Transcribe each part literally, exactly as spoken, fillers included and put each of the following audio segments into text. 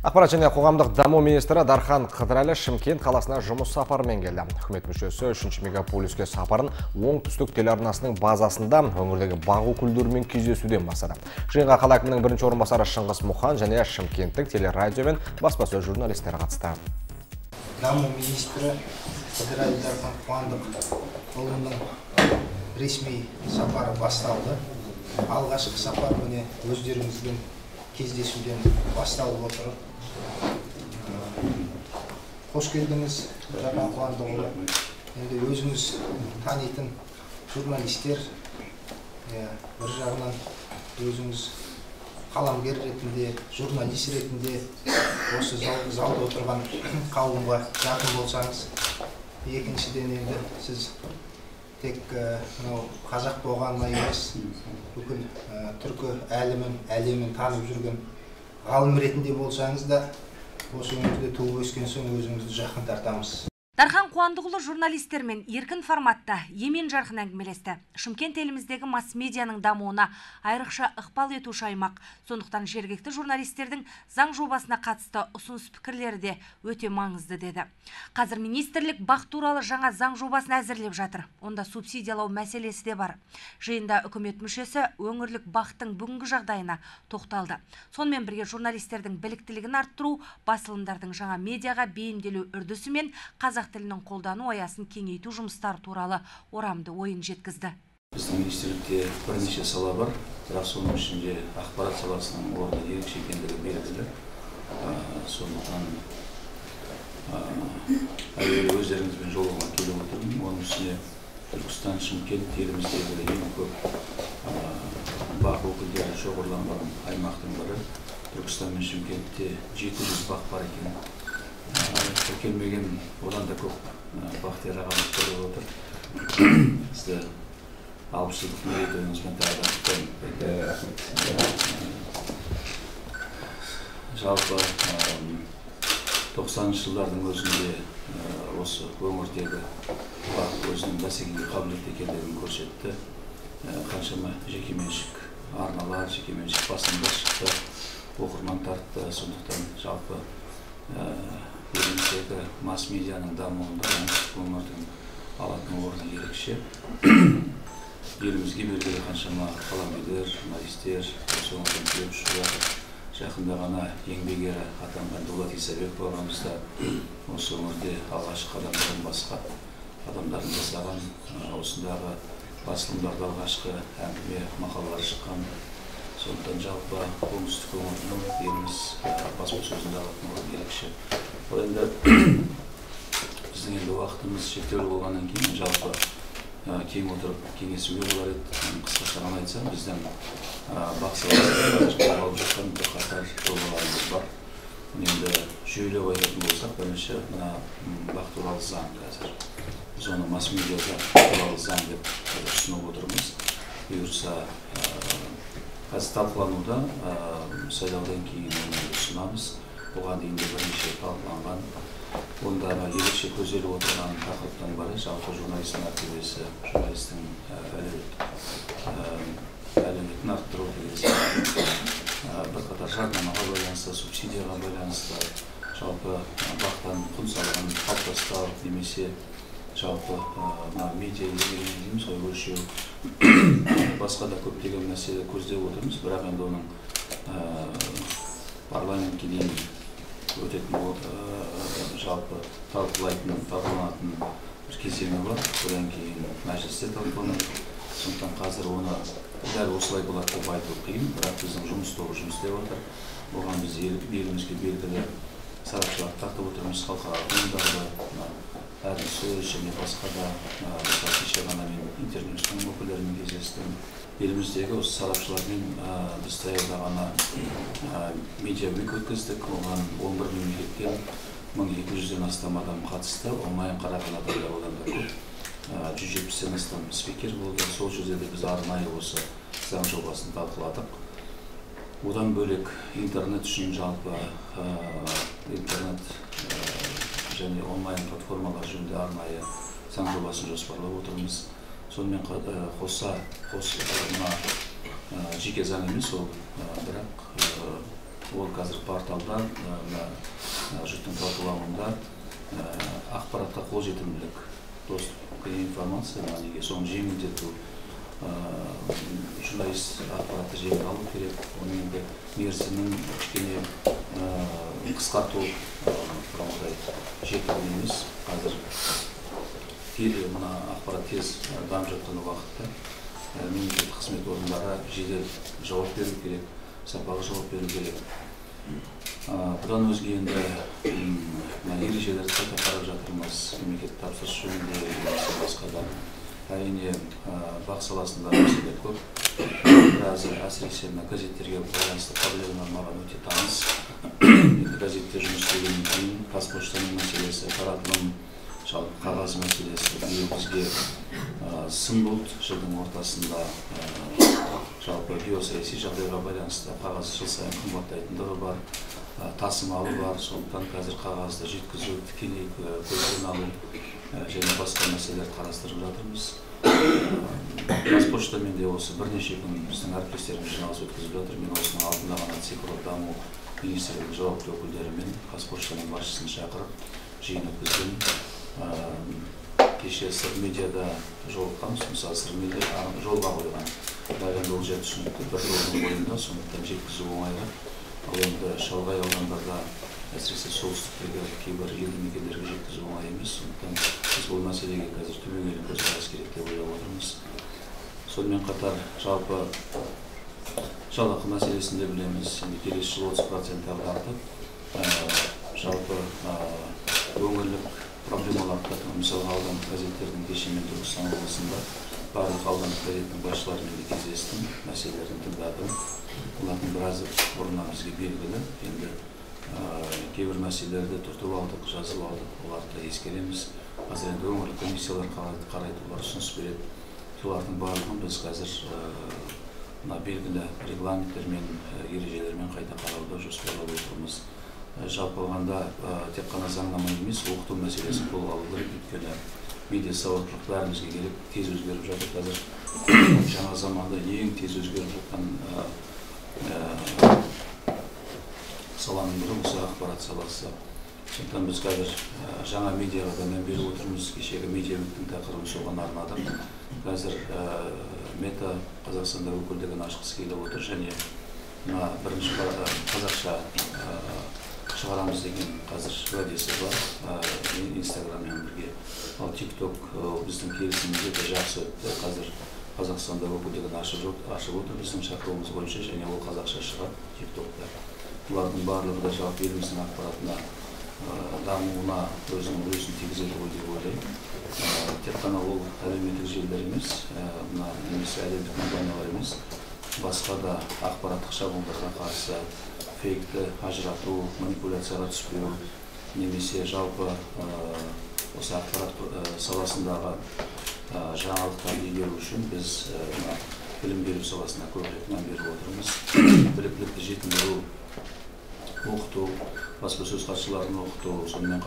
Ақпарат және қоғамдық даму министрі Дархан Қыдырәлі Шымкент қаласына жұмыс сапарымен келді. Үкімет мүшесі үшінші мегаполиске сапарын оңтүстік телеарнасының базасында өңірдегі бақ өкілдерімен кездесуден бастады. Жиынға қала әкімінің бірінші орынбасары Шыңғыс Мұхан және шымкенттік телерадио мен баспасөз журналистері қатысты. Даму министрі Қыдырәлі Дархан Қуандықұлының ресми сапары басталды. Алғашқы сапар міне өздеріңізбен кездесуден басталып отыр. Қош келдіңіз, Дархан Қуандықұлы. Енді өзіңіз танитын журналистер, бір жағынан өзіңіз қаламгер ретінде, журналист ретінде осы залда отырған қауымға жақын болсаңыз, екіншіден енді сіз тек қазақ болғанына емес, бүкіл түркі әлемін, әлемін танып жүрген ғалым ретінде болсаңыз да, осы өңірде туып өскен соң өзіңізді жақын тартамыз. Дархан Қуандықұлы журналистермен еркін форматта емен жарқын әңгімелесті. Шымкент еліміздегі масс-медианың дамуына айрықша ықпал етуші аймақ. Сондықтан жергілікті журналистердің заң жобасына қатысты ұсыныс пікірлері де өте маңызды деді. Қазір министрлік бақ туралы жаңа заң жобасын әзірлеп жатыр. Онда субсидиялау мәселесі де бар. Жиында үкімет мүшесі өңірлік бақтың бүгінгі жағдайына тоқталды. Сонымен бірге журналистердің біліктілігін арттыру, басылымдардың жаңа медиаға бейімделу үрдісі мен қазақ тілінің қолдану аясын кеңейту жұмыстары туралы орамды ойын жеткізді. Біздің министрлікте бірнеше сала бар, бірақ соның ішінде ақпарат саласының орны ерекше екендігі белгілі. Сондықтан әуелі өздеріңізбен жолығуға келіп отырмын. Оның үстіне Түркістан, Шымкент еліміздегі ең көп бақ өкілдері шоғырланған аймақтың бірі. Түркістан мен Шымкентте жеті жүз бақ бар екен. Тіркелмеген одан да көп бақтияр ағамыз көріп отыр. Сізді алпыс жылдық мерейтойыңызбен тағы да жалпы тоқсаныншы жылдардың өзінде осы өңірдегі бақ өзінің бәсекеге қабілетті екендігін көрсетті. Қаншама жекеменшік арналар, жекеменшік басылымдар шықты, оқырман тартты. Сондықтан жалпы еліміздегі масс-медианың дамуында өңірдің алатын орны ерекше. Елімізге белгілі қаншама қаламгерлер, журналистер, осы өңірден келіп шығып жатыр. Жақында ғана еңбек ері атанған Дулат Исабеков ағамыз да осы өңірде алғашқы адамдардың басқа адамдардың жасаған осындағы басылымдарда алғашқы әңгіме мақалалары шыққан. Сондықтан жалпы оңтүстік өңірінің еліміз баспасөзінде алатын орны ерекше. Ол енді біздің енді уақытымыз шектеулі болғаннан кейін жалпы кең отырып кеңесуге болар еді. Қысқаша ғана айтсам, біздің бақ саласында қолданылып жатқан бірқатар жобаларымыз бар. Енді жүйелеп айтатын болсақ, бірінші мына бақ туралы заң қазір. Біз оны масс-медиа туралы заң деп ұсынып отырмыз. Бұйырса қазір талқылануда, сайлаудан кейін ұсынамыз. Оған дейін де бірнеше талқыланған. Онда ерекше көзделіп отырған тақырыптың бірі жалпы журналистің мәртебесі, журналистің әлеуметін арттыру деген сияқты. Бірқатар жарнамаға байланысты, субсидияға байланысты, жалпы бақтан құн салығын қалыптастыру немесе жалпы медиа дейміз ғой өлшеу, басқа да көптеген мәселе көздеп отырмыз. Бірақ енді оның парламентке дейін өтетін жалпы талқылайтын, талқыланатын бір кезеңі бар. Одан кейін мәжілісте талқыланады. Сондықтан қазір оны дәл осылай болады деп айту қиын, бірақ біздің жұмыс тобы жұмыс істеп отыр. Оған біз елімізге белгілі сарапшылар тартып отырмыз, халықаралық ұйымдарда, әрі сөз және басқа да кеше ғана мен интернеттің өкілдерімен кездестім. Еліміздегі осы сарапшылармен біз таяуда ғана медиа-уик өткіздік. Оған он бір мемлекеттен мың екі жүзден астам адам қатысты. Онлайн қараған адамдар одан да көп. жүз жетпістен астам спикер болды. Сол жерде де біз арнайы осы заң жобасын талқыладық. Одан бөлек интернет үшін жалпы интернет және онлайн платформалар жөнінде арнайы заң жобасын жоспарлап отырмыз. Сонымен қоса, мына жеке заң емес, ол бірақ ол қазір порталда, жұрттың талқылауында ақпаратқа қолжетімділік, доступ к информация, соны жеңілдету, журналист ақпаратты жеңіл алу керек, оның енді мерзімін кішкене қысқарту жеткілікті емес. Қазір мына ақпарат тез дамып жатқан уақытта мемлекеттік қызмет орындары жедел жауап беру керек, сапалы жауап беру керек. Бұдан өзге енді ережелерді қайта қарап жатырмыз, мемлекеттік тапсырыс жөнінде басқа да. Әрине бақ саласында мәселелер көп. Біраз әсіресе газеттерге байланысты проблемалар маған өте таныс. Енді газетте жұмыс істегеннен кейін қазпоштаның мәселесі, таратылым, қағаз мәселесі бізге сын болды. Жылдың ортасында жалпы геосаяси жағдайға байланысты қағаз жыл сайын қымбаттайтындығы бар, тасымалы бар. Сондықтан қазір қағазды жеткізу, тікелей көзден алу және басқа мәселелер қарастырып жатырмыз. Қазпоштамен де осы бірнеше күн біздің әріптестеріміз жиналыс өткізіп жатыр. Мен осының алдында ғана цифрлық даму министрлігі жауапты өкілдерімен қазпоштаның басшысын шақырып жиын өткізген. Кеше сыр медиада жолыққанбыз, мысалы сыр медиа жолға қойған. Бірақ енді ол жер түсінікті бір жолдың бойында, сондықтан жеткізу оңайырақ. Ал енді шалғай аудандарда, әсіресе солтүстіктегі кейбір елді мекендерге жеткізу оңай емес. Сондықтан біз бұл мәселеге қазір түбегейлі көзқарас керек деп ойлап отырмыз. Сонымен қатар жалпы жалақы мәселесінде білеміз, енді келесі жылы отыз процент артып, жалпы өңірлік проблемаларды, мысалға аудандық газеттердің кешемен Түркістан облысында барлық аудандық газеттің басшыларымен де кездестім, мәселелерін тыңдадым. Олардың біразы бұрыннан бізге белгілі. Енді кейбір мәселелерді түртіп алдық, жазып алдық, оларды ескереміз. Қазір енді өңірлік комиссиялар қарайды, олар ұсыныс береді. Солардың барлығын біз қазір белгілі регламенттермен, ережелермен қайта қарауды жоспарлап отырмыз. Жалпы алғанда тек қана заңнама емес, оқыту мәселесін қолға алу керек, өйткені медиа сауаттылық бәрімізге керек, тез өзгеріп жатыр. Қазір жаңа заманда ең тез өзгеріп жатқан саланың бірі осы ақпарат саласы. Сондықтан біз қазір жаңа медиаға да мән беріп отырмыз. Кешегі медиа үгіттің тақырыбын соған арнадым. Қазір Мета Қазақстанда өкілдігін ашқысы келіп отыр және бірінші қазақша шығарамыз деген қазір уәдесі бар, Инстаграммен бірге. Ал тик-ток біздің келісімімізде де жақсы өтті. Қазір Қазақстанда өкілдігін ашып отыр біздің шақыруымыз бойынша және ол қазақша шығады тик-токта. Бұлардың барлығы да жалпы еліміздің ақпаратына дамуына өзінің үлесін тигізеді ғой деп ойлаймын. Тек қана ол әлеуметтік желілер емес, мына немесе әлемдік компаниялар емес, басқа да ақпараттық шабуылдарға қарсы фейкті ажырату, манипуляцияға түспеу, немесе жалпы осы ақпарат саласындағы жаңалықтарды игеру үшін біз білім беру саласына көбірек мән беріп отырмыз. Біліктілікті жетілдіру, оқыту, баспасөз хатшыларын оқыту, сонымен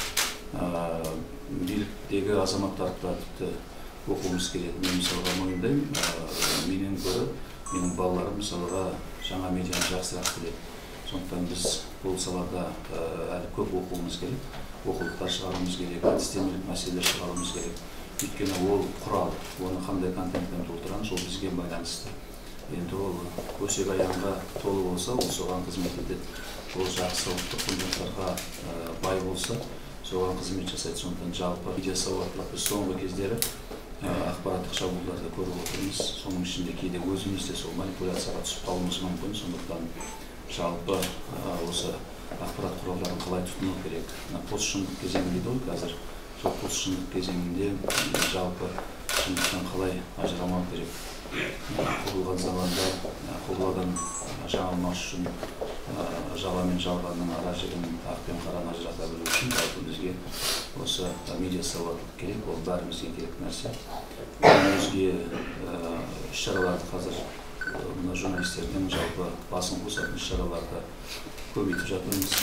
қатар биліктегі азаматтарды тіпті оқуымыз керек. Мен мысалға мойындаймын, менен гөрі менің балаларым мысалға жаңа медианы жақсырақ біледі. Сондықтан біз бұл салада әлі көп оқуымыз керек, оқулықтар шығаруымыз керек, әдістемелік мәселелер шығаруымыз керек. Өйткені ол құрал, оны қандай контентпен толтырамыз, ол бізге байланысты. Енді ол көсек аяғында толы болса, ол соған қызмет етеді. Ол жақсы ұлттық құндылықтарға бай болса, соған қызмет жасайды. Сондықтан жалпы медиа сауаттылық біз соңғы кездері ақпараттық шабуылдарды көріп отырмыз. Соның ішінде кейде өзіміз де сол манипуляцияға түсіп қалуымыз мүмкін. Сондықтан жалпы осы ақпарат құралдарын қалай тұтыну керек. Постшындық кезеңі дейді ғой қазір. Сол постшындық кезеңінде жалпы шындықтан қалай ажырамау керек. Құбылған заманда құбыладан жаңылмас үшін жала мен жалғанның ара жігін ақ пен қараны ажырата білу үшін жалпы бізге осы медиа сауаттылық керек, ол бәрімізге керек нәрсе. Өзге іс-шараларды қазір мына журналистердің жалпы басын қосатын іс-шараларды көбейтіп жатырмыз.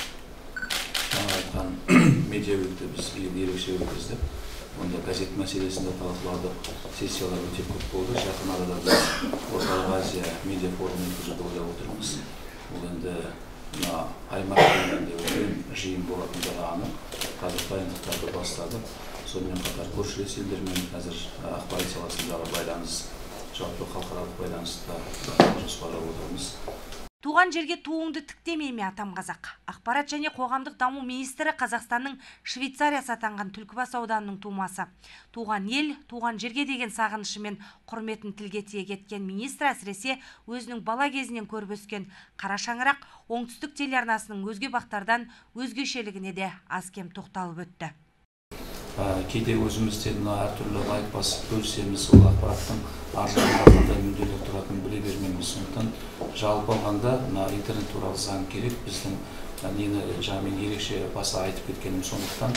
Жаңа айтқан медиа үгітті біз ерекше өткіздік. Онда газет мәселесінде талқыладық, сессиялар өте көп болды. Жақын арада біз Орталық Азия медиа форумын өткізуді ойлап отырмыз. Бұл енді аймақ деңгейінде өткен жиын болатындығы анық. Қазір дайындықтарды бастады. Сонымен қатар көршілес елдермен қазір ақпарат саласындағы байланыс, жалпы халықаралық байланыста жоспарлап отырмыз. Туған жерге туыңды тіктемей ме атам қазақ? Ақпарат және қоғамдық даму министрі Қазақстанның Швейцариясы атанған Түлкібас ауданының тумасы. Туған ел, туған жерге деген сағынышы мен құрметін тілге тиек еткен министр әсіресе өзінің бала кезінен көріп өскен қара шаңырақ оңтүстік телеарнасының өзге бақтардан өзгешелігіне де аз кем тоқталып өтті. Кейде өзімізде әртүрлі лайк басып бөлісеміз, ол ақпараттың ар жағында қандай мүдделер тұратынын біле бермейміз. Сондықтан жалпы алғанда интернет туралы заң керек. Біздің нені жаңамен ерекше баса айтып кеткенім сондықтан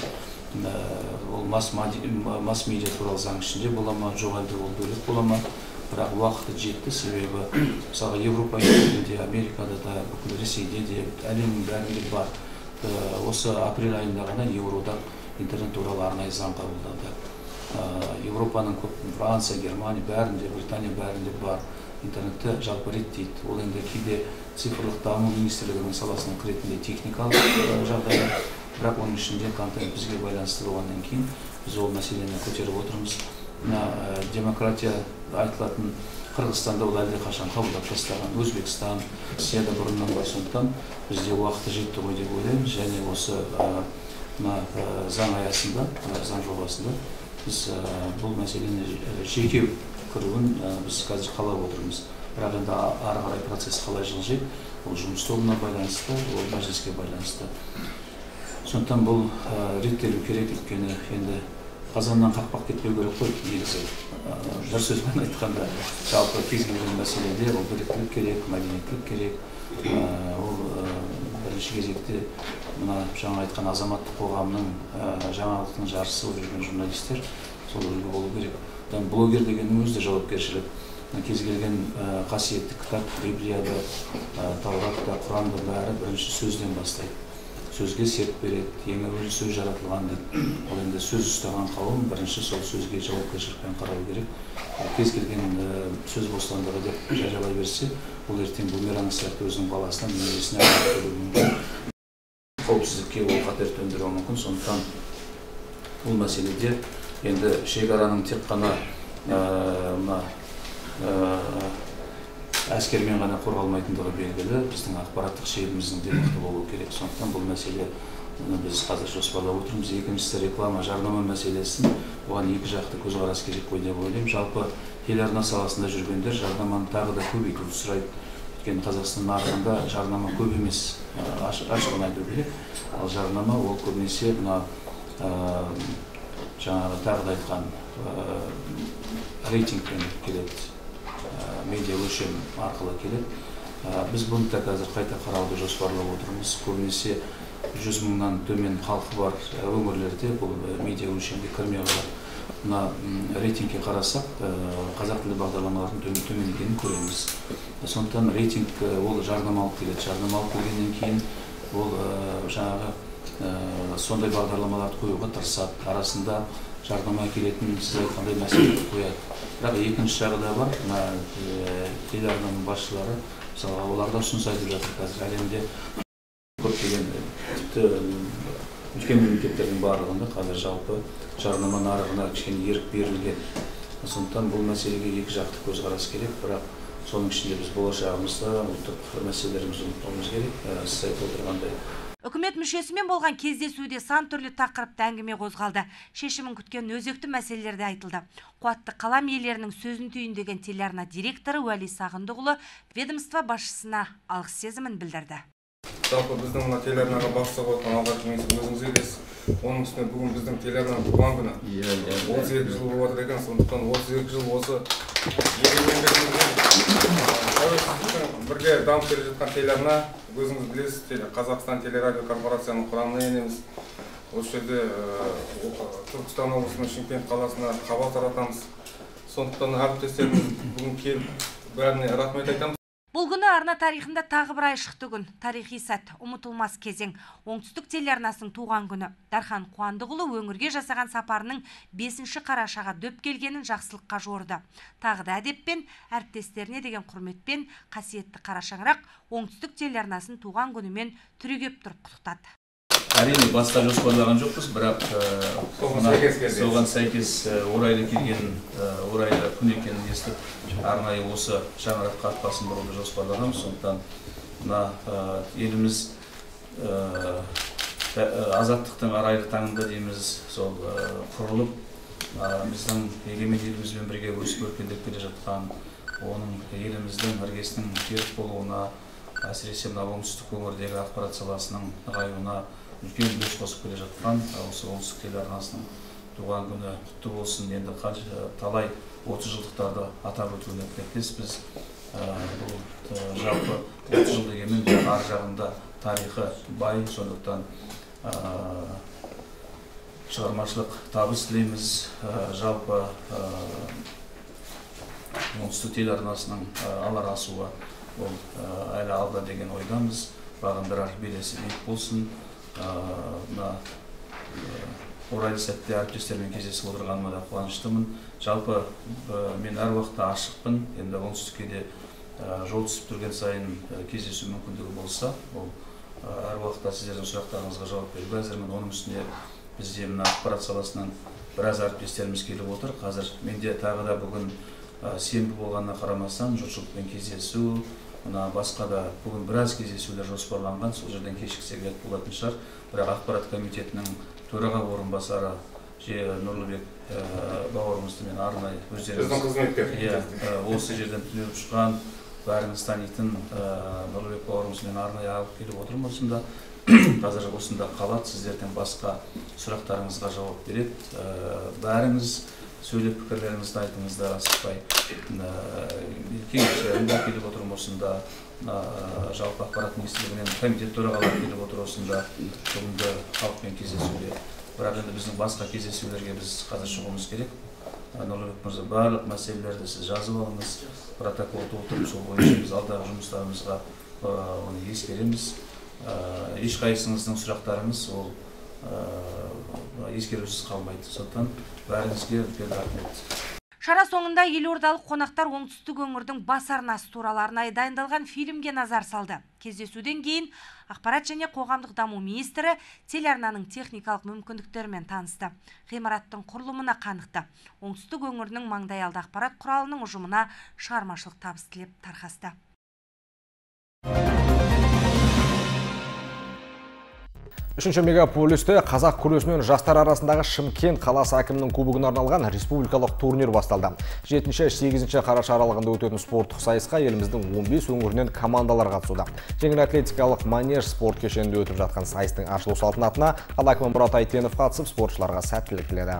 ол масс медиа туралы заң ішінде бола ма, жоқ әлде ол бөлек бола ма. Бірақ уақыты жетті, себебі мысалы Европа елдерінде, Америкада да, бүкіл Ресейде де, әлемнің бәрінде бар. Осы апрель айында ғана Еурода интернет туралы арнайы заң қабылданды. Европаның көп, Франция, Германия бәрінде, Британия бәрінде бар интернетті жалпы реттейді. Ол енді кейде цифрлық даму министрлігінің саласына кіретіндей техникалық жағдайда, бірақ оның ішінде контент бізге байланысты болғаннан кейін біз ол мәселені көтеріп отырмыз. Демократия айтылатын Қырғызстанда ол әлде қашан қабылдап тастаған, Өзбекстан, Ресейда бұрыннан бар, сондықтан бізде уақыты жетті ғой деп ойлаймыз, және осы заң аясында, заң жобасында біз бұл мәселені жеке кіруін біз қазір қалап отырмыз. Бірақ енді ары қарай процесс қалай жылжиды, ол жұмыс тобына байланысты, ол мәжіліске байланысты. Сондықтан бұл реттелу керек, өйткені енді қазаннан қақпақ кетпеу керек қой, негізі. Бір сөзбен айтқанда, жалпы кез келген мәселеде ол біліктілік керек, мәдениеттілік керек. Ол бірінші кезекте мына жаңа айтқан азаматтық қоғамның жаңалықтың жаршысы болып жүрген журналистер сол үлгі болу керек. Блогер дегеннің өзі де жауапкершілік. Кез келген қасиетті кітап, Библияда, Тауратта, Құранда бәрі бірінші сөзден бастайды. Сөзге серт береді, ең әуелі сөз жаратылған дейді. Ол енді сөз ұстаған қауым бірінші сол сөзге жауапкершілікпен қарау керек. Кез келген сөз бостандығы деп жариялай берсе, ол ертең бумеранг сияқты өзінің баласына, немересіне айналып кетуі мүмкін. Қауіпсіздікке ол қатер төндіруі мүмкін. Сондықтан бұл мәселеде енді шекараның тек қана әскермен ғана қорғалмайтындығы белгілі, біздің ақпараттық желіміздің де мықты болуы керек. Сондықтан бұл мәселе біз қазір жоспарлап отырмыз. Екіншісі реклама, жарнама мәселесін, оған екі жақты көзқарас керек қой деп ойлаймын. Жалпы телеарна саласында жүргендер жарнаманы тағы да көбейтуді сұрайды. Өйткені Қазақстан нарығында жарнама көп емес, ашығын айту керек. Ал жарнама ол көбінесе мына жаңағы тағы да айтқан рейтингпен келеді. Медиа өлшем арқылы келеді. Біз бұны да қазір қайта қарауды жоспарлап отырмыз. Көбінесе жүз мыңнан төмен халқы бар өңірлерде бұл медиа өлшемге кірмей қалады. Мына рейтингке қарасақ, қазақ тілді бағдарламалардың төмен екенін көреміз. Сондықтан рейтинг ол жарнамалық келеді. Жарнамалық келгеннен кейін ол жаңағы сондай бағдарламаларды қоюға тырысады. Арасында жарнама келетін сіз айтқандай мәселелерді қояды. Бірақ екінші жағы да бар, телеарнаның басшылары, мысалға оларда ұсыныс айтып жатыр қазір әлемде көптеген тіпті үлкен мемлекеттердің барлығында қазір жалпы жарнама нарығына кішкене ерік берілген. Сондықтан бұл мәселеге екі жақты көзқарас керек, бірақ соның ішінде біз болашағымызда ұлттық мәселелерімізді ұмытпауымыз керек. Сіз айтып отырғандай. Үкімет мүшесімен болған кездесуде сан түрлі тақырыпта әңгіме қозғалды. Шешімін күткен өзекті мәселелерді айтылды. Қуатты қалам иелерінің сөзін түйіндеген телеарна директоры Уәли Сағындықұлы ведомство басшысына алғыс сезімін білдірді. Жалпы біздің мына телеарнаға басшы болған алғашқы министр өзіңіз елесіз. Оның үстіне бүгін біздің телеарнаның туған күні. отыз екі жыл болып жатыр екен, сондықтан отыз екі жыл осы тәуелсіздіктің бірге дамып келе жатқан телеарна, өзіңіз білесіз, Қазақстан телерадио корпорацияның құрамына енеміз. Осы жерде Түркістан облысының Шымкент қаласына хабар таратамыз. Сондықтан әріптестеріміз бүгін келіп бәріне рахмет айтамыз. Бұл күні арна тарихында тағы бір ай шықты күн. Тарихи сәт, ұмытылмас кезең. Оңтүстік телеарнасының туған күні. Дархан Қуандықұлы өңірге жасаған сапарының бесінші қарашаға дөп келгенін жақсылыққа жорды. Тағы да әдеппен, әріптестеріне деген құрметпен қасиетті Қарашаңырақ оңтүстік телеарнасын туған күнімен түрегеп тұрып құттықтады. Әрине баста жоспарлаған жоқпыз, бірақ соған сәйкес орайлы келген, орайлы күн екенін естіп, арнайы осы шаңыраққа ат басын бұруды жоспарлағанбыз. Сондықтан мына еліміз азаттықтың арайлы таңында дейміз, сол құрылып, біздің егемен елімізбен бірге өсіп өркендеп келе жатқан, оның еліміздің іргесінің берік болуына, әсіресе мына оңтүстік өңірдегі ақпарат саласының нығаюына үлкен үлес қосып келе жатқан осы оңтүстік телеарнасының туған күні құтты болсын. Енді талай отыз жылдықтарды атап өтуіне тілектеспіз. Бұл жалпы отыз жыл дегенмен ар жағында тарихы бай, сондықтан шығармашылық табыс тілейміз. Жалпы оңтүстік телеарнасының алар асуы ол әлі алда деген ойдамыз. Бағындырар белесі биік болсын. Орайлы сәтте әріптестермен кездесіп отырғаныма да қуаныштымын. Жалпы мен әр уақытта ашықпын. Енді оңтүстікке де жол түсіп тұрген сайын кездесу мүмкіндігі болса, ол әр уақытта сіздердің сұрақтарыңызға жауап беруге әзірмін. Оның үстіне бізде мына ақпарат саласынан біраз әріптестеріміз келіп отыр. Қазір менде тағы да бүгін сенбі болғанына қарамастан жұртшылықпен кездесу, мына басқа да бүгін біраз кездесулер жоспарланған, сол жерден кешіксек болатын шығар. Бірақ ақпарат комитетінің төраға орынбасары Нұрлыбек бауырымызды мен арнайы өздеріңіз осы жерден түнеріп шыққан, бәріңіз танитын Нұрлыбек бауырымызбен арнайы алып келіп отырмын осында. Қазір осында қалады, сіздерден басқа сұрақтарыңызға жауап береді. Бәріңіз сөйлеп пікірлеріңізді айтыңыздар, асықпай. Кеңесшілерінде келіп отырмын осында, жалпы ақпарат министрлігінен комитет төрағалары келіп отыр осында, бүгінгі халықпен кездесуде. Бірақ енді біздің басқа кездесулерге біз қазір шығуымыз керек. Нұрлыбек мырза, барлық мәселелерді сіз жазып алыңыз, протоколды отырып, сол бойынша біз алдағы жұмыстарымызға оны ескереміз. Ешқайсыңыздың сұрақтарыңыз ол ескерусіз қалмайды. Сондықтан бәріңізге үлкен рахмет. Шара соңында елордалық қонақтар оңтүстік өңірдің бас арнасы туралы арнайы дайындалған фильмге назар салды. Кездесуден кейін ақпарат және қоғамдық даму министрі телеарнаның техникалық мүмкіндіктерімен танысты. Ғимараттың құрылымына қанықты. Оңтүстік өңірінің маңдайалды ақпарат құралының ұжымына шығармашылық табыс тілеп тарқасты. Үшінші мегаполисте қазақ күресінен жастар арасындағы Шымкент қаласы әкімінің кубогына арналған республикалық турнир басталды. жетінші-сегізінші қараша аралығында өтетін спорттық сайысқа еліміздің он бес өңірінен командалар қатысуда. Жеңіл атлетикалық манеж спорт кешенінде өтіп жатқан сайыстың ашылу салтанатына қала әкімі Мұрат Айтенов қатысып, спортшыларға сәттілік тіледі.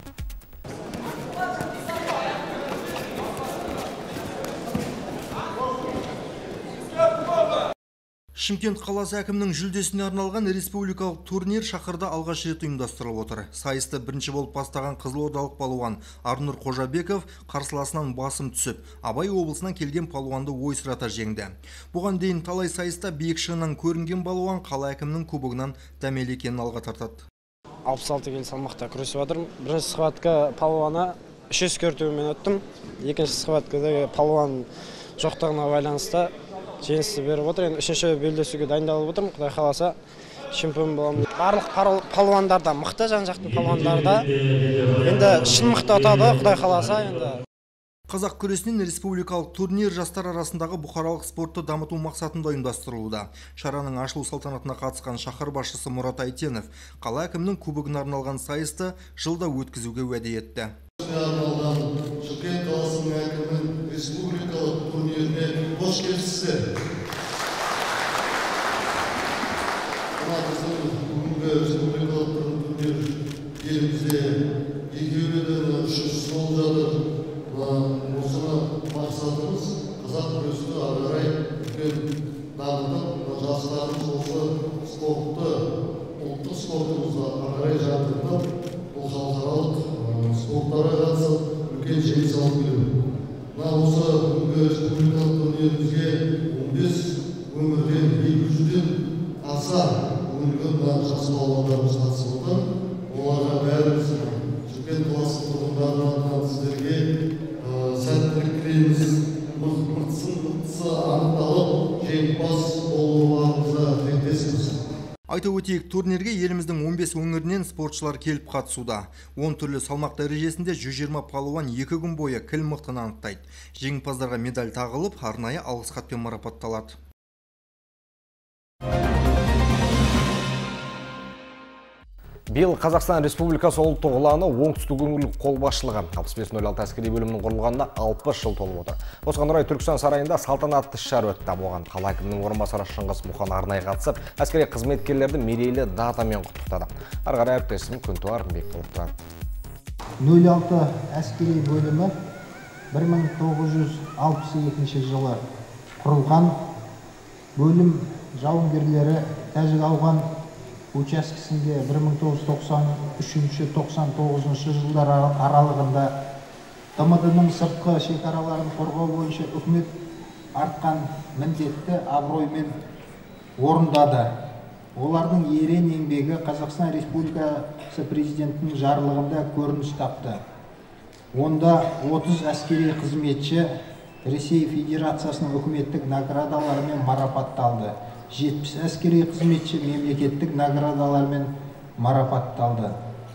Шымкент қаласы әкімінің жүлдесіне арналған республикалық турнир шақырда алғаш рет ұйымдастырылып отыр. Сайысты бірінші болып бастаған қызылордалық палуан Арнұр Қожабеков қарсыласынан басым түсіп, Абай облысынан келген палуанды ойсырата жеңді. Бұған дейін талай сайыста биік шыңнан көрінген палуан қала әкімінің кубогынан дәмелі екенін алға тартады. алпыс алты келі салмақта күресіп жатырмын. Бірінші схватка палуана үш ескертумен өттім. Екінші схваткада палуан жоқтығына байланысты жеңісті беріп отыр. Енді үшінші белдесуге дайындалып отырмын. Құдай қаласа чемпион боламын. Барлық палуандар да мықты, жан-жақты палуандар да. Енді шын мықты атады, Құдай қаласа енді. Қазақ күресінен республикалық турнир жастар арасындағы бұқаралық спортты дамыту мақсатында ұйымдастырылуда. Шараның ашылу салтанатына қатысқан шаһар басшысы Мұрат Айтенов қала әкімінің кубогына арналған сайысты жылда өткізуге уәде етті. Шымкент қаласының әкімінің республикалық турниріне қош келіпсіздер. Мына біздің бүгінгі республикалық турнир елімізде екеуінен үшінші болып жатыр. Осыны мақсатымыз қазақ күресті ары қарай үлкен дамытып, жастарымыз осы спортты, ұлттық спортымызды ары қарай жандандырып, бұл халықаралық спорттарға қатысып үлкен жеңіс алып келеді. Мына осы бүгінгі республикалық турнирімізге бүгінгі мына жас балуандарымыз қатысып отыр. Оларға бәріміз Шымкент қаласы тұрғындары атынан сіздерге сәттілік тілейміз. Мықтысы анықталып, жеңімпаз болуларыңызға тілектеспіз. Айта өтейік, турнирге еліміздің он бес өңірінен спортшылар келіп қатысуда. он түрлі салмақ дәрежесінде жүз жиырма палуан екі күн бойы кіл мықтыны анықтайды. Жеңімпаздарға медаль тағылып, арнайы алғыс хатпен марапатталады. Биыл Қазақстан Республикасы ұлттық ұланы оңтүстік өңірлік қолбасшылығы алпыс бес нөл алты әскери бөлімінің құрылғанына алпыс жыл толып отыр. Осыған орай Түркістан сарайында салтанатты шара өтті. Оған қала әкімінің орынбасары Шыңғыс Мұқан арнайы қатысып, әскери қызметкерлерді мерейлі датамен құттықтады. Ары қарай әріптесім Күнтуар Бекболовтан. нөл алты әскери бөлімі бір мың тоғыз жүз алпыс екінші жылы құрылған. Бөлім жауынгерлері Тәжік-Ауған учаскесінде бір мың тоғыз жүз тоқсан үшінші тоқсан тоғызыншы жылдар аралығында Т М Д-ның сыртқы шекараларын қорғау бойынша үкімет артқан міндетті абыроймен орындады. Олардың ерен еңбегі Қазақстан Республикасы президентінің жарлығында көрініс тапты. Онда отыз әскери қызметші Ресей Федерациясының үкіметтік наградаларымен марапатталды. жетпіс әскери қызметші мемлекеттік наградалармен марапатталды.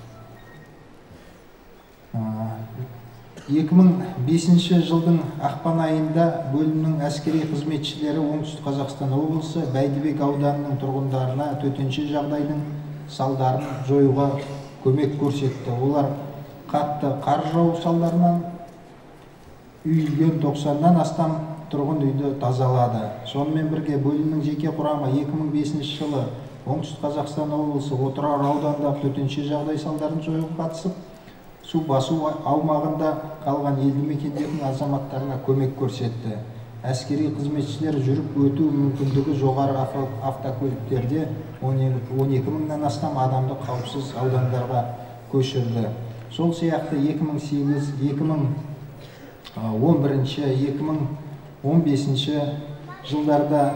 екі мың бесінші жылдың ақпан айында бөлімнің әскери қызметшілері Оңтүстік Қазақстан облысы Бәйдібек ауданының тұрғындарына төтенше жағдайдың салдарын жоюға көмек көрсетті. Олар қатты қар жауы салдарынан үйілген тоқсаннан астам тұрғын үйді тазалады. Сонымен бірге бөлімнің жеке құрамы екі мың бесінші жылы Оңтүстік Қазақстан облысы Отырар ауданындағы төтенше жағдай салдарын жоюға қатысып, су басу аумағында қалған елді мекендердің азаматтарына көмек көрсетті. Әскери қызметшілер жүріп өту мүмкіндігі жоғары автокөліктерде он екі мыңнан астам адамды қауіпсіз аудандарға көшірді. Сол сияқты екі мың сегіз, екі мың он бірінші, екі мың он бесінші жылдарда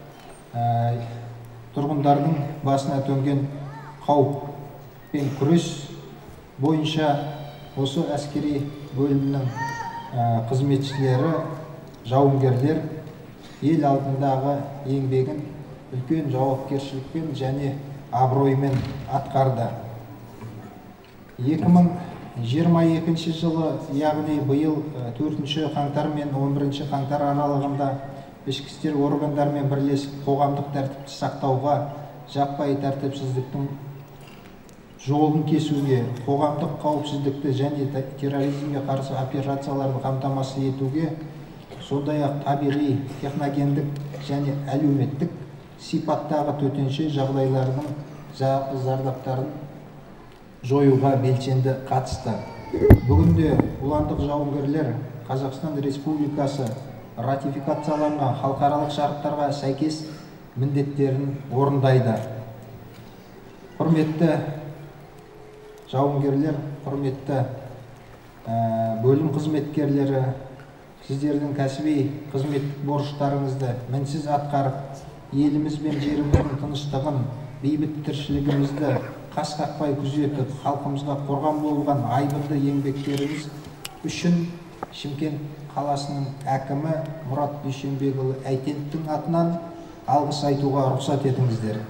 тұрғындардың басына төнген қауіппен күрес бойынша осы әскери бөлімнің қызметшілері, жауынгерлер ел алдындағы еңбегін үлкен жауапкершілікпен және абыроймен атқарды. екі мың жиырма екінші жылы, яғни биыл төртінші қаңтар мен он бірінші қаңтар аралығында ішкі істер органдарымен бірлесіп қоғамдық тәртіпті сақтауға, жаппай тәртіпсіздіктің жолын кесуге, қоғамдық қауіпсіздікті және терроризмге қарсы операцияларды қамтамасыз етуге, сондай-ақ табиғи, техногендік және әлеуметтік сипаттағы төтенше жағдайлардың зардаптарын жоюға белсенді қатысты. Бүгінде ұландық жауынгерлер Қазақстан Республикасы ратификацияланған халықаралық шарттарға сәйкес міндеттерін орындайды. Құрметті жауынгерлер, құрметті бөлім қызметкерлері, сіздердің кәсіби қызмет борыштарыңызды мінсіз атқарып, еліміз бен жеріміздің тыныштығын, бейбіт тіршілігімізді қас-қақпай күзетіп, халқымызға қорған болған айбынды еңбектеріңіз үшін Шымкент қаласының әкімі Мұрат Дүйсенбекұлы Әйтеновтің атынан алғыс айтуға рұқсат етіңіздер.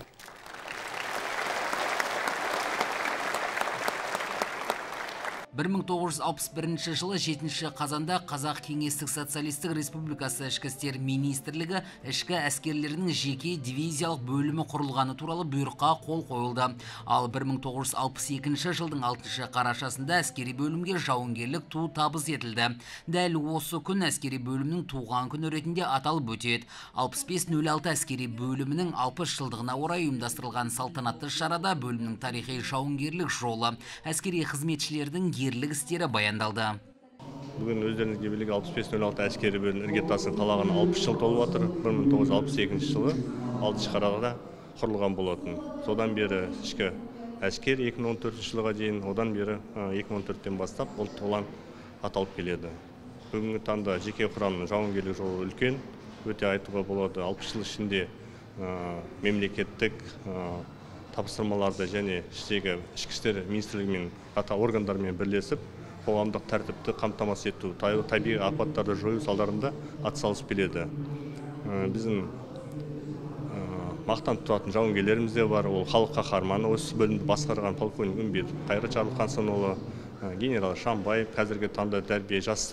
бір мың тоғыз жүз алпыс бірінші жылы жетінші қазанда Қазақ Кеңестік Социалистік Республикасы ішкі істер министрлігі ішкі әскерлерінің жеке дивизиялық бөлімі құрылғаны туралы бұйрыққа қол қойылды. Ал бір мың тоғыз жүз алпыс екінші жылдың алтыншы қарашасында әскери бөлімге жауынгерлік ту табыс етілді. Дәл осы күн әскери бөлімнің туған күні ретінде аталып өтеді. алпыс бес нөл алты әскери бөлімінің алпыс жылдығына орай ұйымдастырылған салтанатты шарада бөлімнің тарихи жауынгерлік жолы, әскери қызметшілердің ерлік істері баяндалды. Бүгін өздеріңізге белгілі алпыс бес нөл алты әскери бөлім іргетасын қалаған алпыс жыл толып отыр. бір мың тоғыз жүз алпыс екінші жылы алтыншы қарашада құрылған болатын. Содан бері ішкі әскер екі мың он төртінші жылға дейін, одан бері екі мың он төрттен бастап ұлттық ұлан аталып келеді. Бүгінгі таңда жеке құрамның жауынгерлік жолы үлкен, өте айтуға болады. алпыс жыл ішінде мемлекеттік тапсырмаларды және іштегі ішкі істер министрлігімен қатар органдармен бірлесіп қоғамдық тәртіпті қамтамасыз ету, табиғи апаттарды жою салдарында атсалысып келеді. Біздің мақтан тұтатын жауынгерлеріміз де бар. Ол халық қаһарманы, осы бөлімді басқарған полковник Үмбет Қайрат Жарылқасынұлы, генерал Шамбаев, қазіргі таңда тәрбие жас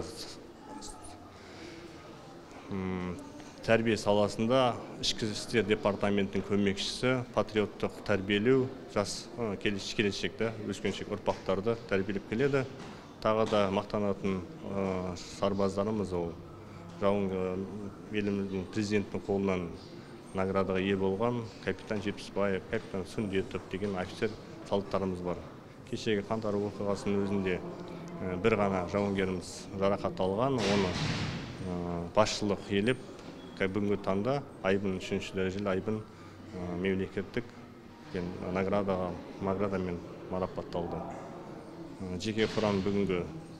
тәрбие саласында ішкі істер департаментінің көмекшісі, патриоттық тәрбиелеу, жас келешекте өскеншек ұрпақтарды тәрбиелеп келеді. Тағы да мақтанатын сарбаздарымыз ол жауын еліміздің президенттің қолынан наградаға ие болған капитан Жетпісбаев, капитан Сүндетов деген офицер солдаттарымыз бар. Кешегі қаңтар оқиғасының өзінде бір ғана жауынгеріміз жарақат алған, оны басшылық елеп, бүгінгі таңда айбын үшінші дәрежелі айбын мемлекеттік наградамен марапатталды. Жеке құрам бүгінгі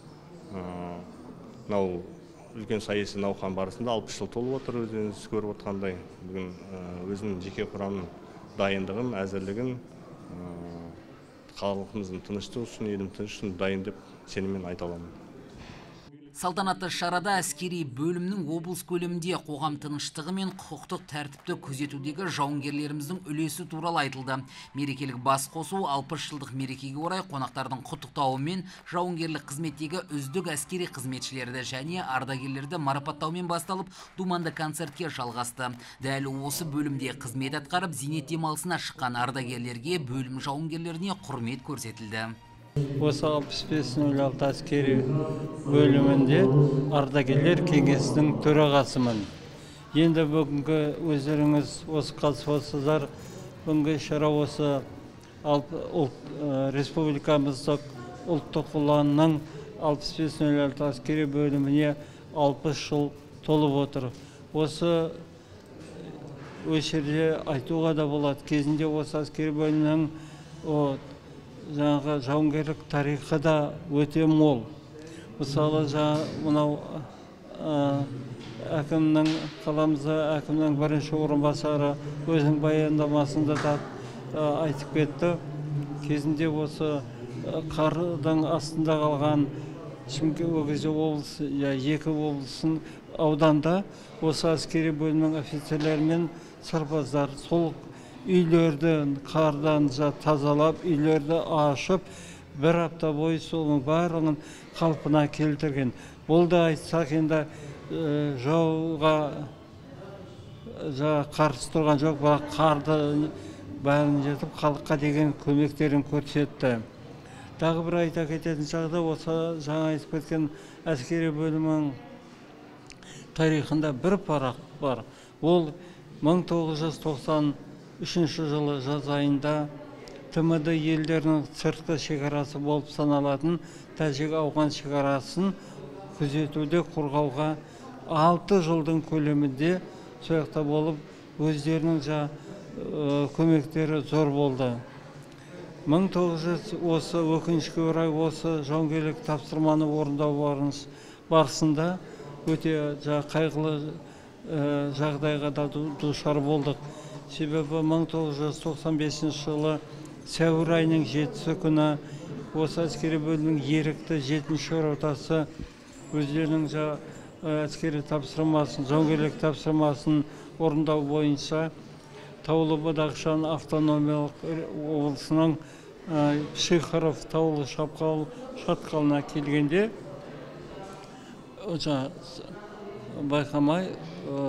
үлкен саяси науқан барысында алпыс жыл толып отыр, өзіңіз көріп отқандай. Бүгін өзінің жеке құрамның дайындығын, әзірлігін халқымыздың тыныштығы үшін, елдің тыныштығын дайын деп сеніммен айта аламын. Салтанатты шарада әскери бөлімнің облыс көлемінде қоғам тыныштығы мен құқықтық тәртіпті күзетудегі жауынгерлеріміздің үлесі туралы айтылды. Мерекелік бас қосу алпыс жылдық мерекеге орай қонақтардың құттықтауымен жауынгерлік қызметтегі үздік әскери қызметшілерді және ардагерлерді марапаттаумен басталып, думанды концертке жалғасты. Дәл осы бөлімде қызмет атқарып, зейнет демалысына шыққан ардагерлерге бөлім жауынгерлеріне құрмет көрсетілді. Осы алпыс бес нөл алты әскери бөлімінде ардагерлер кеңесінің төрағасымын. Енді бүгінгі өздеріңіз осы қатысып, бүгінгі шара осы республикамыздық ұлттық ұланның алпыс бес нөл алты әскери бөліміне алпыс жыл толып отыр. Осы өшерде айтуға да болады. Кезінде осы әскери бөлімнің жаңағы жауынгерлік тарихы да өте мол. Мысалы, мынау әкімнің, қаламызда әкімнің бірінші орынбасары өзінің баяндамасында да айтып кетті. Кезінде осы қардың астында қалған Шымкент облысы, екі облысын ауданда осы әскери бөлімнің офицерлері мен сарбаздар сол үйлерді қардан тазалап, үйлерді ашып, бір апта бойы соның барлығын қалпына келтірген. Бұл да айтсақ енді жауға қарсы тұрған жоқ, бірақ қарды бәрін жетіп, халыққа деген көмектерін көрсетті. Тағы бір айта кететін жағда осы жаңа айтып кеткен әскери бөлімнің тарихында бір парақ бар. Ол мың тоғыз жүз тоқсан үшінші жылы жаз айында ТМД елдерінің сыртқы шекарасы болып саналатын Тәжік-Ауған шекарасын күзетуде қорғауға алты жылдың көлемінде сояқта болып, өздерінің көмектері зор болды. мың тоғыз жүз осы өкінішке орай осы жауынгерлік тапсырманы орындау барысында өте қайғылы жағдайға да душар болдық. Себебі мың тоғыз жүз тоқсан бесінші жылы сәуір айының жетісі күні осы әскери бөлімнің ерікті жетінші ротасы өздерінің әскери тапсырмасын, жауынгерлік тапсырмасын орындау бойынша Таулы Бадақшан автономиялық облысының Шихаров таулы шатқалына келгенде байқамай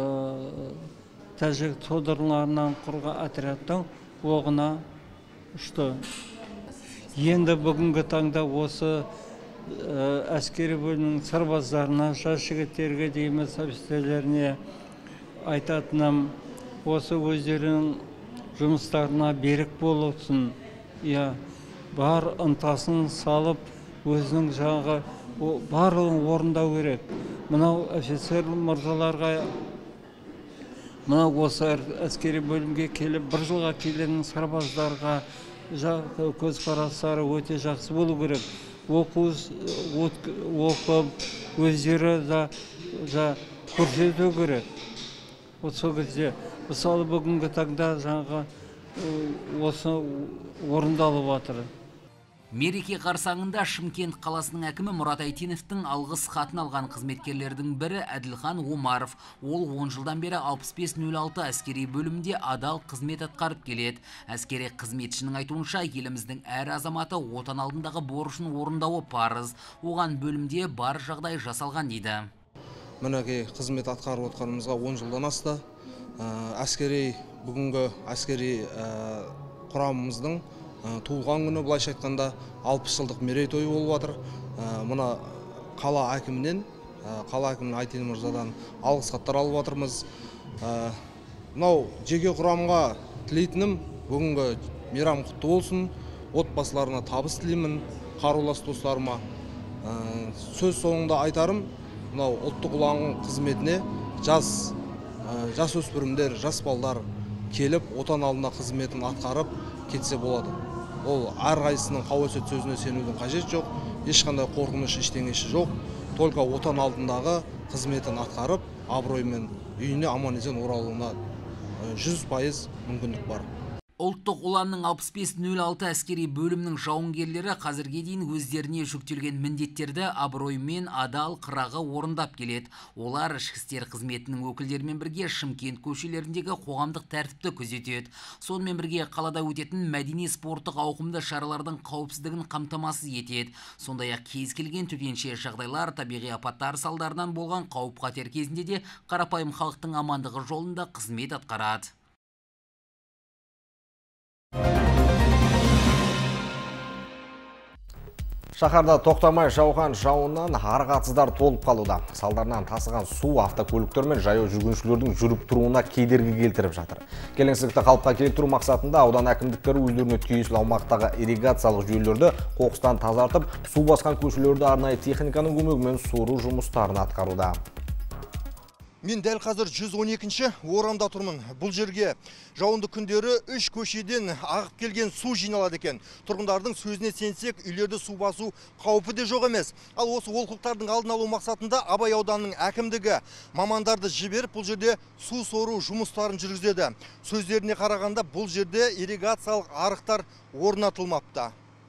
Тәжік содырларынан құрған отрядтың оғына ұшты. Енді бүгінгі таңда осы әскери бөлімнің сарбаздарына, жас жігіттерге дейміз офицерлеріне айтатыным, осы өздерінің жұмыстарына берік болсын, бар ынтасын салып, өзінің жаңағы барлығын орындау керек. Мынау офицер мырзаларға, мынау осы әскери бөлімге келіп, бір жылға келген сарбаздарға көзқарастары өте жақсы болу керек. Оқып, өздері көрсету керек. Осы кезде Мысалы бүгінгі таңда жаңағы осы орындалып жатыр. Мереке қарсаңында Шымкент қаласының әкімі Мұрат Әйтеновтің алғыс хатын алған қызметкерлердің бірі Әділхан Омаров. Ол он жылдан бері алпыс бес нөл алты әскери бөлімде адал қызмет атқарып келеді. Әскери қызметшінің айтуынша, еліміздің әр азаматы отан алдындағы борышын орындауы парыз. Оған бөлімде бар жағдай жасалған дейді. Мінеке қызмет атқарып отқанымызға он жылдан асты. Әскери бүгінгі әскери құрамымыздың туылған күні, былайша айтқанда алпыс жылдық мерейтойы болып жатыр. Мұна қала әкімінен, қала әкімінің Әйтенов мырзадан алғыс хаттар алып жатырмыз. Мынау жеке құрамға тілейтінім, бүгінгі мейрам құтты болсын, отбасыларына табыс тілеймін, қарулас достарыма. Сөз соңында айтарым, мынау ұлттық ұлан қызметіне жас жасөспірімдер, жас балдар келіп, отан алдында қызметін атқарып кетсе болады. Ол әрқайсының қауесет сөзіне сенудің қажет жоқ, ешқандай қорқыныш ештеңесі жоқ. Только отан алдындағы қызметін атқарып, абыроймен үйіне аман-есен оралуына жүз пайыз мүмкіндік бар. Ұлттық ұланның алпыс бес нөл алты әскери бөлімнің жауынгерлері қазірге дейін өздеріне жүктелген міндеттерді абыроймен адал қырағы орындап келеді. Олар ішкі істер қызметінің өкілдерімен бірге Шымкент көшелеріндегі қоғамдық тәртіпті күзетеді. Сонымен бірге қалада өтетін мәдени спорттық ауқымды шаралардың қауіпсіздігін қамтамасыз етеді. Сондай-ақ кез келген төтенше жағдайлар, табиғи апаттар салдарынан болған қауіп-қатер кезінде де қарапайым халықтың амандығы жолында қызмет атқарады. Шаһарда тоқтамай жауған жауыннан арғатсыздар толып қалуда. Салдарынан тасыған су автокөліктер мен жаяу жүргіншілердің жүріп тұруына кедергі келтіріп жатыр. Келеңсіздікті қалыпқа келтіру мақсатында аудан әкімдіктері өздеріне тиесілі аумақтағы ирригациялық жүйелерді қоқыстан тазартып, су басқан көшелерді арнайы техниканың көмегімен суыру жұмыстарын атқаруда. Мен дәл қазір жүз он екінші орамда тұрмын. Бұл жерге жауынды күндері үш көшеден ағып келген су жиналады екен. Тұрғындардың сөзіне сенсек, үйлерді су басу қаупі де жоқ емес. Ал осы олқылықтардың алдын алу мақсатында Абай ауданының әкімдігі мамандарды жіберіп, бұл жерде су сору жұмыстарын жүргізеді. Сөздеріне қарағанда, бұл жерде ирригациялық арықтар орнатылмапты.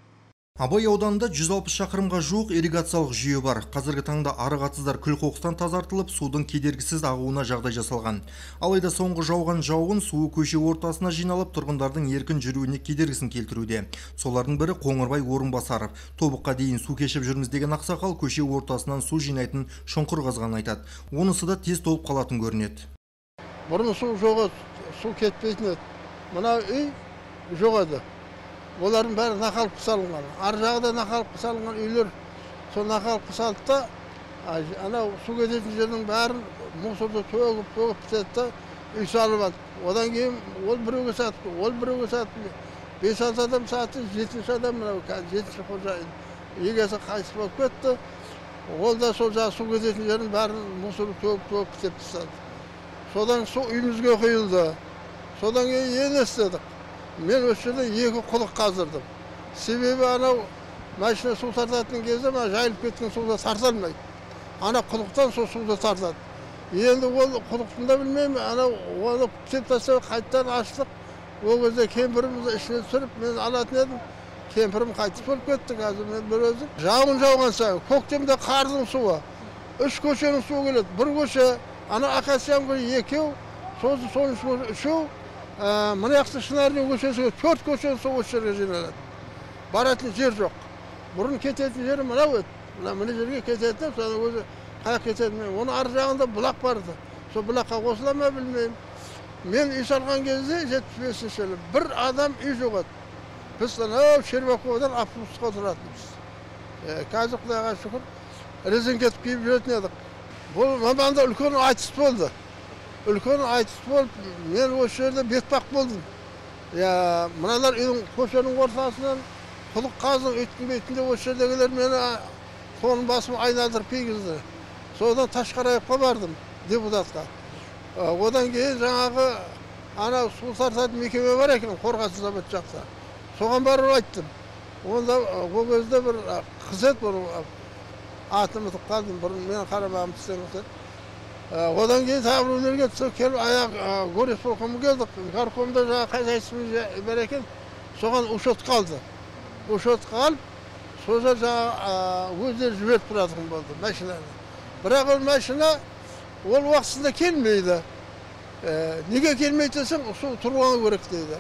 Абай ауданында жүз алпыс шақырымға жуық ирригациялық жүйе бар. Қазіргі таңда арық-атсыздар күл-қоқыстан тазартылып, судың кедергісіз ағуына жағдай жасалған. Алайда соңғы жауған жауын суы көше ортасына жиналып, тұрғындардың еркін жүруіне кедергісін келтіруде. Солардың бірі Қоңырбай Орынбасаров. Тобыққа дейін су кешіп жүрміз деген ақсақал көше ортасынан су жинайтын шұңқыр қазған айтады. Онысы да тез толып қалатын көрінеді. Бұрын су жоғы, су кетпейтін еді. Мына үй жоқ еді. Олардың бәрі нақалып салынған. Ар жағда нақалып салынған үйлер, сол нақалып салды да, анау су кететін жердің бәрін мусорды төгіп, төгіп бітеді да, үй салып алды. Одан кейін ол біреуге сатып, ол біреуге сатып, бес алты адам сатты, жетінші адам, жетінші қожайын егесі қайтыс болып кетті. Ол да сол жағы су кететін жердің бәрін мусорды төгіп, төгіп бітеп тастады. Содан су үйімізге құйылды. Содан кейін ең естедік. Мен осы жерде екі құдық қаздырдым. Себебі анау машина су тартатын кезде жайылып кеткен суды тарта алмайды. Ана құдықтан сол суды тартады. Енді ол құдықтың да білмеймін, анау оны теп тастап қайттан аштық. Ол кезде кемпірімізді ішіне түсіріп, мен алатын едім. Кемпірім қайтыс болып кетті қазір мен бір өзім. Жауын жауған сайын, көктемде қардың суы, үш көшенің суы келеді. Бір көше, ана Акасиян көше екеу, сосын соның үшеу. Мына яқты Шынария көшесіге төрт көшен су осы жерге жиналады. Баратын жер жоқ. Бұрын кететін жері мынау еді. Мына жерге кететін, соны өзі қаяқ кететін. Оның ар жағында бұлақ барды. Сол бұлаққа қосыла ма білмеймін. Мен үй салған кезде жетпіс бесінші жылы бір адам үй жоқ еді. Біз анау Шербаковадан автобусқа отыратынбыз. Қазір Құдайға шүкір резеңке киіп жүретін едік. Бұл маманда үлкен айтыс болды. Үлкен айтыс болып, мен осы жерде бетпақ болдым. Мыналар үйдің көшенің ортасынан құдық қаздың өйткен бетінде осы жердегілер мені соның басым айналдырып кигізді. Содан Ташқарайыққа бардым депутатқа. Одан кейін жаңағы ана су тартатын мекеме бар екен, Қорғасы завод жақта. Соған барып айттым. Онда ол кезде бір қыз еді, бір атын ұмытып қалдым, бұрын мен қарамағым істемесе. Одан кейін тағы біреулерге түсіп келіп аяқ горисполкомға келдік. Горкомда жаңағы хозяйствомыз бар екен, соған учет қалды. Учет қалып, содан жаңағы өздері жіберіп тұратығым болды машинаны. Бірақ ол машина ол уақытысында келмейді. Неге келмейді десем, су тұрғаны керек дейді.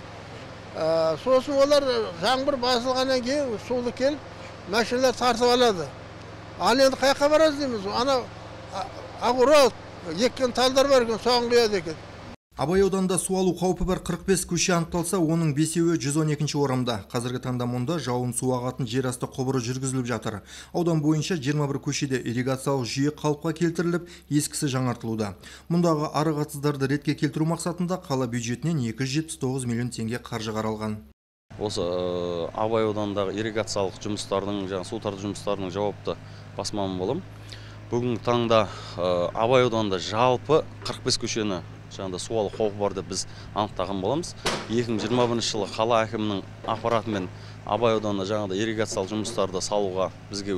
Сосын олар жаңбыр басылғаннан кейін суды келіп, машиналар тартып алады. Ал енді қайаққа барасыз дейміз, ана огород, еккен талдар бар екен, соған құяды екен. Абай ауданында су алу қаупі бар қырық бес көше анықталса, оның бесеуі жүз он екінші орында. Қазіргі таңда мұнда жауын су ағатын жер асты құбыры жүргізіліп жатыр. Аудан бойынша жиырма бір көшеде ирригациялық жүйе қалыпқа келтіріліп, ескісі жаңартылуда. Мұндағы арығатсыздарды ретке келтіру мақсатында қала бюджетінен екі жүз жетпіс тоғыз миллион теңге қаржы қаралған. Осы Абай ауданындағы ирригациялық жұмыстардың, жаңа су тарту жұмыстарының жауапты бас маманы болам. Бүгінгі таңда Абай ауданында жалпы қырық бес көшені жаңағыда су алу қаупі бар деп біз анықтаған боламыз. екі мың жиырма бірінші жылы қала әкімінің аппаратымен Абай ауданында жаңағыда ирригациялық жұмыстарды салуға бізге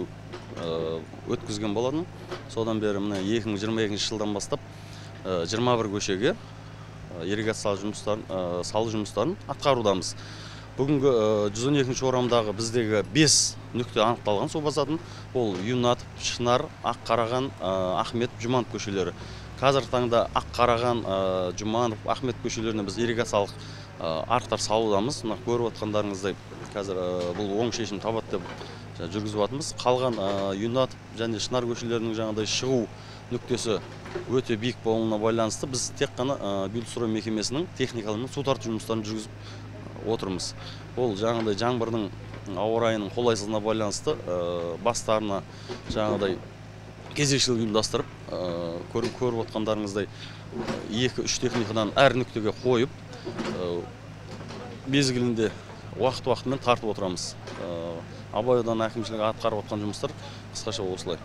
өткізген болатын. Содан бері міне екі мың жиырма екінші жылдан бастап жиырма бір көшеге ирригациялық жұмыстарын салу жұмыстарын атқарудамыз. Бүгінгі жүз он екінші орамдағы біздегі бес нүкте анықталған су басатын. Ол Юнатов, Шынар, Аққараған, Ахмет, Жұманов көшелері. Қазіргі таңда Аққараған, Жұманов, Ахмет көшелеріне біз ирригациялық арықтар салудамыз. Мына көріп отқандарыңыздай қазір бұл оң шешім табады деп жүргізіп жатырмыз. Қалған Юнатов және Шынар көшелерінің жаңағыдай шығу нүктесі өте биік болуына байланысты біз тек қана Бюлстрой мекемесінің техникаларымен су тарту жұмыстарын жүргізіп отырмыз. Ол жаңағыдай жаңбырдың ауа райының қолайсыздығына байланысты бастарына жаңағыдай кезекшілік ұйымдастырып, көріп отқандарыңыздай екі үш техникадан әр нүктеге қойып, мезгілінде уақыт-уақытымен тартып отырамыз. Абай ауданы әкімшілігі атқарып отқан жұмыстар қысқаша осылай.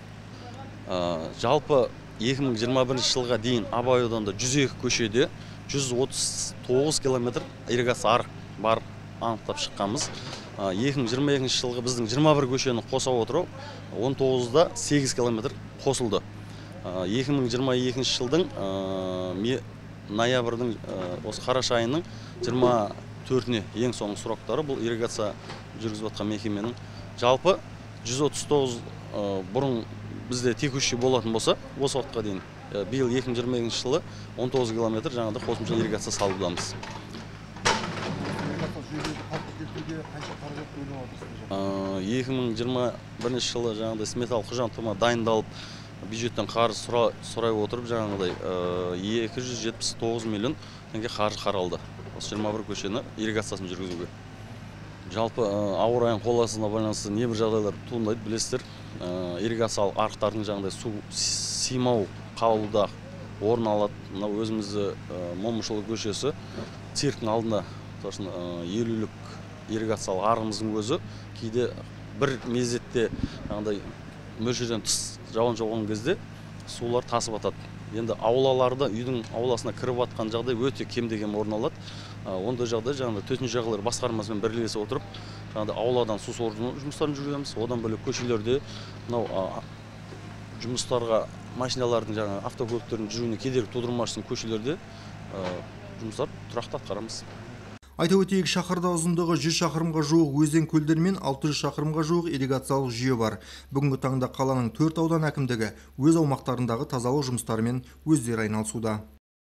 Жалпы екі мың жиырма бірінші жылға дейін Абай ауданында жүз екі көшеде жүз отыз тоғыз километр ирригация арық бар анықтап шыққанбыз. екі мың жиырма екінші жылғы біздің жиырма бір көшені қоса отырып, он тоғызда сегіз километр қосылды. екі мың жиырма екінші жылдың ноябрьдің осы қараша айының жиырма төртіне ең соңғы сроктары бұл ирригация жүргізіп жатқан мекеменің. Жалпы жүз отыз тоғыз бұрын бізде текущий болатын болса, осы уақытқа дейін биыл екі мың жиырма екінші жылы он тоғыз километр жаңағыда қосымша ирригация салудамыз. екі мың жиырма бірінші жылы жаңағыдай сметалық құжаттама дайындалып, бюджеттен қарыз сұрай отырып, жаңағыдай екі жүз жетпіс тоғыз миллион теңге қаржы қаралды. Осы жиырма бір көшені ирригациясын жүргізуге. Жалпы ауа райының қолайсыздығына байланысты небір жағдайлар туындайды, білесіздер. Ирригациялық арықтардың жаңағыдай су симау қалуда орын алады. Мына өзімізді Момышұлы көшесі цирктің алдында елулік ирригациялық арығымыздың өзі кейде бір мезетте жаңағыдай мөлшерден тыс жауын жауған кезде сулар тасып атады. Енді аулаларды үйдің ауласына кіріп атқан жағдай өте кем деген орын алады. Ондай жағдай жаңағыдай төтенше жағдайлар басқармасымен бірлесе отырып, жаңағыдай ауладан су сору жұмыстарын жүргіземіз. Одан бөлек көшелерде мынау жұмыстарға машиналардың жаңа автокөліктердің жүруіне кедергі тудырмас үшін көшелерде жұмыстар тұрақты атқарамыз. Айта өтейік, шаһарда ұзындығы жүз шақырымға жуық өзен көлдер мен алты жүз шақырымға жуық ирригациялық жүйе бар. Бүгінгі таңда қаланың төрт аудан әкімдігі өз аумақтарындағы тазалық жұмыстарымен өздері айналысуда.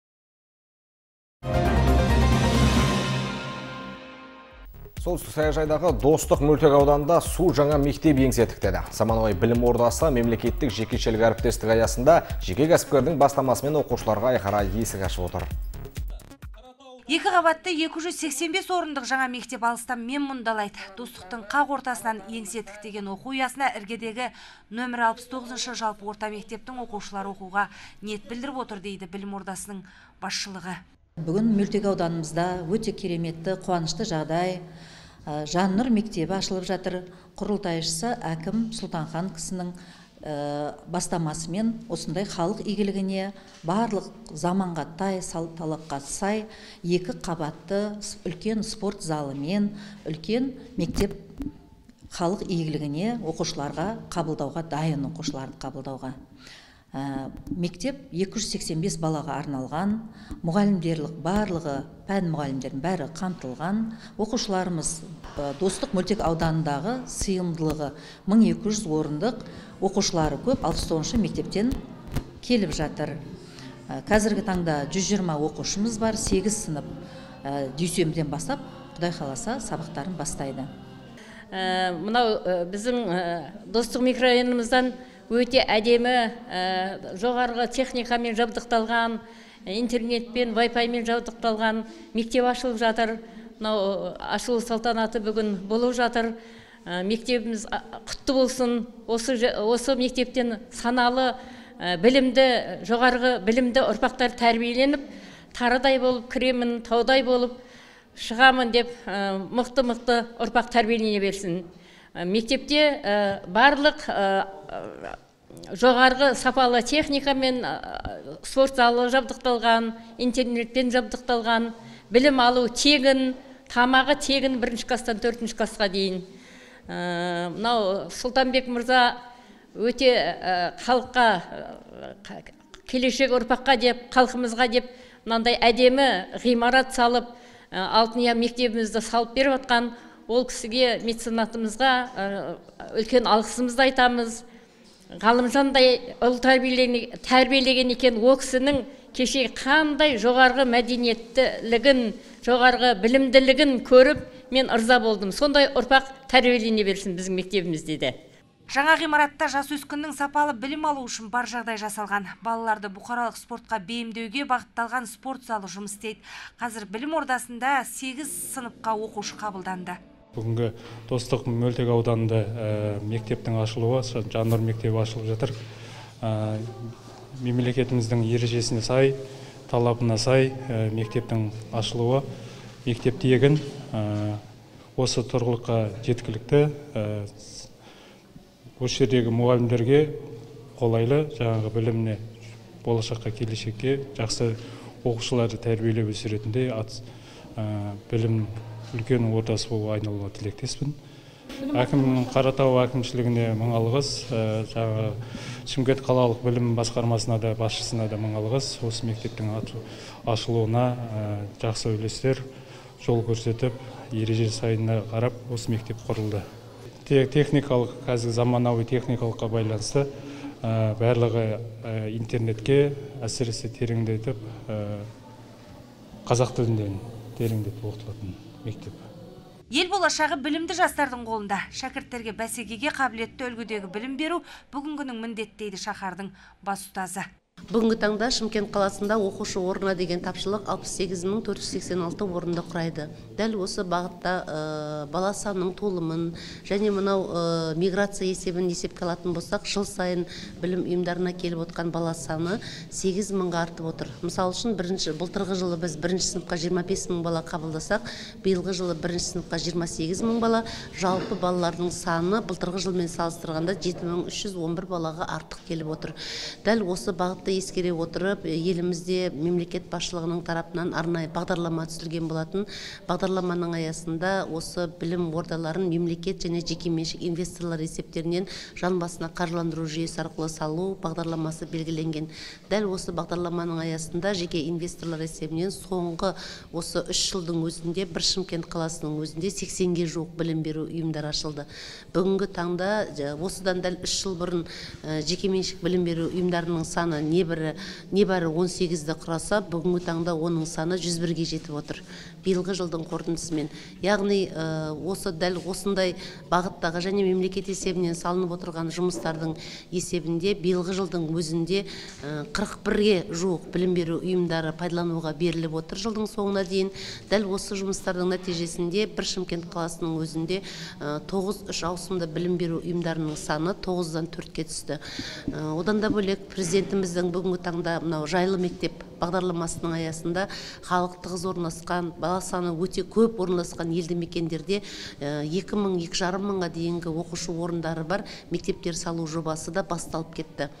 Солтүстік саяжайдағы Достық мөлтек ауданында су жаңа мектеп еңсетіктеді. Заманауи білім ордасы мемлекеттік жекешелік әріптестік аясында жеке кәсіпкердің бастамасымен оқушыларға айқара есік ашып отыр. Екі қабатты екі жүз сексен бес орындық жаңа мектеп алыстан мен мұндалайды. Достықтың қақ ортасынан еңсетік деген оқу ұясына іргедегі нөмір алпыс тоғызыншы жалпы орта мектептің оқушылары оқуға ниет білдіріп отыр дейді білім ордасының басшылығы. Бүгін мөлтек ауданымызда өте кереметті, қуанышты жағдай. Жаннұр мектебі ашылып жатыр. Құрылтайшысы әкім Сұлтанхан кісінің бастамасымен осындай халық игілігіне барлық заманға тай, талапқа сай екі қабатты үлкен спорт залымен үлкен мектеп халық игілігіне оқушыларға қабылдауға, дайын оқушыларды қабылдауға. Мектеп екі жүз сексен бес балаға арналған, мұғалімдерлік барлығы, пән мұғалімдердің бәрі қамтылған, оқушыларымыз Достық мөлтек ауданындағы сыйымдылығы мың екі жүз орындық, оқушылары көп, алпыс тоғызыншы мектептен келіп жатыр. Қазіргі таңда жүз жиырма оқушымыз бар, сегіз сынып дүйсенбіден бастап, Құдай қаласа, сабақтарын бастайды. Мынау біздің Достық микрорайонымыздан өте әдемі жоғарғы техникамен жабдықталған, интернетпен, вай-файмен жабдықталған мектеп ашылып жатыр. Мынау ашылу салтанаты бүгін болып жатыр. Мектебіміз құтты болсын. Осы мектептен саналы білімді, жоғарғы білімді ұрпақтар тәрбиеленіп, тарыдай болып, кіремін, таудай болып шығамын деп мықты-мықты ұрпақ тәрбиелене берсін. Мектепте барлық жоғарғы сапалы техникамен, спорт залы жабдықталған, интернетпен жабдықталған, білім алу тегін, тамағы тегін бірінші класстан төртінші классқа дейін. Мынау Сұлтанбек мырза өте халыққа, келешек ұрпаққа деп, халқымызға деп, мынандай әдемі ғимарат салып, Алтыния мектебімізді салып беріп атқан, ол кісіге, меценатымызға үлкен алғысымызды айтамыз. Ғалымжандай ұл тәрбиелеген екен, ол кісінің кеше қандай жоғарғы мәдениеттілігін, жоғарғы білімділігін көріп, мен ырза болдым. Сондай ұрпақ тәрбиелене берсін біздің мектебімізде де. Жаңа ғимаратта жасөспірімнің сапалы білім алу үшін бар жағдай жасалған. Балаларды бұқаралық спортқа бейімдеуге бағытталған спорт залы жұмыс істейді. Қазір білім ордасында сегіз сыныпқа оқушы қабылданды. Бүгінгі Достық мөлтек ауданында мектептің ашылуы, Жаннұр мектебі ашылып жатыр. Мемлекетіміздің ережесіне сай, талабына сай мектептің ашылуы, мектеп тегін, осы тұрғылыққа жеткілікті, осы жердегі мұғалімдерге қолайлы, жаңағы біліміне, болашаққа, келешекке жақсы оқушыларды тәрбиелеп өсіретіндей білім үлкен ордасы болуға айналуға тілектеспін. Әкім Қаратау әкімшілігіне мың алғыс, жаңағы Шымкент қалалық білім басқармасына да, басшысына да мың алғыс. Осы мектептің ашылуына жақсы үлестер жол көрсетіп, ереже сайына қарап, осы мектеп құрылды. Техникалық, қазір заманауи техникалыққа байланысты барлығы интернетке әсіресе тереңдетіп, қазақ тілінден тереңдетіп оқытылатын мектеп. Ел болашағы білімді жастардың қолында. Шәкірттерге бәсекеге қабілетті үлгідегі білім беру бүгінгінің міндеті дейді шаһардың бас ұстазы. Бүгінгі таңда Шымкент қаласында оқушы орнына деген тапшылық алпыс сегіз мың төрт жүз сексен алты орынды құрайды. Дәл осы бағытта бала санының толымын және мынау миграция есебін есепке алатын болсақ, жыл сайын білім ұйымдарына келіп отқан бала саны сегіз мыңға артып отыр. Мысалы үшін, бірінші былтырғы жылы біз бірінші сыныпқа жиырма бес мың бала қабылдасақ, биылғы жылы бірінші сыныпқа жиырма сегіз мың бала, жалпы балалардың саны былтырғы жылмен салыстырғанда жеті мың үш жүз он бір балаға артық келіп отыр. Дәл осы бағытта ескере отырып, елімізде мемлекет басшылығының тарапынан арнайы бағдарлама түсірілген болатын. Бағдарламаның аясында осы білім ордаларын мемлекет және жекеменшік инвесторлар есептерінен жан басына қаржыландыру жүйесі арқылы салу бағдарламасы белгіленген. Дәл осы бағдарламаның аясында жеке инвесторлар есебінен соңғы осы үш жылдың өзінде бір Шымкент қаласының өзінде сексенге жуық білім беру ұйымдары ашылды. Бүгінгі таңда осыдан дәл үш жыл бұрын жекеменшік білім беру ұйымдарының саны небәрі он сегізді құраса, бүгінгі таңда оның саны жүз бірге жетіп отыр. Биылғы жылдың қорытындысымен. Яғни осы дәл осындай бағыттағы және мемлекет есебінен салынып отырған жұмыстардың есебінде биылғы жылдың өзінде қырық бірге жуық білім беру ұйымдары пайдалануға беріліп отыр жылдың соңына дейін. Дәл осы жұмыстардың нәтижесінде бір Шымкент қаласының өзінде тоғыз үш ауысымды білім беру ұйымдарының саны тоғыздан төртке түсті. Одан да бөлек президентіміздің бүгінгі таңда мынау жайлы мектеп бағдарламасының аясында халық тығыз орналасқан, бала саны өте көп орналасқан елді мекендерде екі мың екі жарым мыңға дейінгі оқушы орындары бар мектептер салу жобасы да басталып кетті.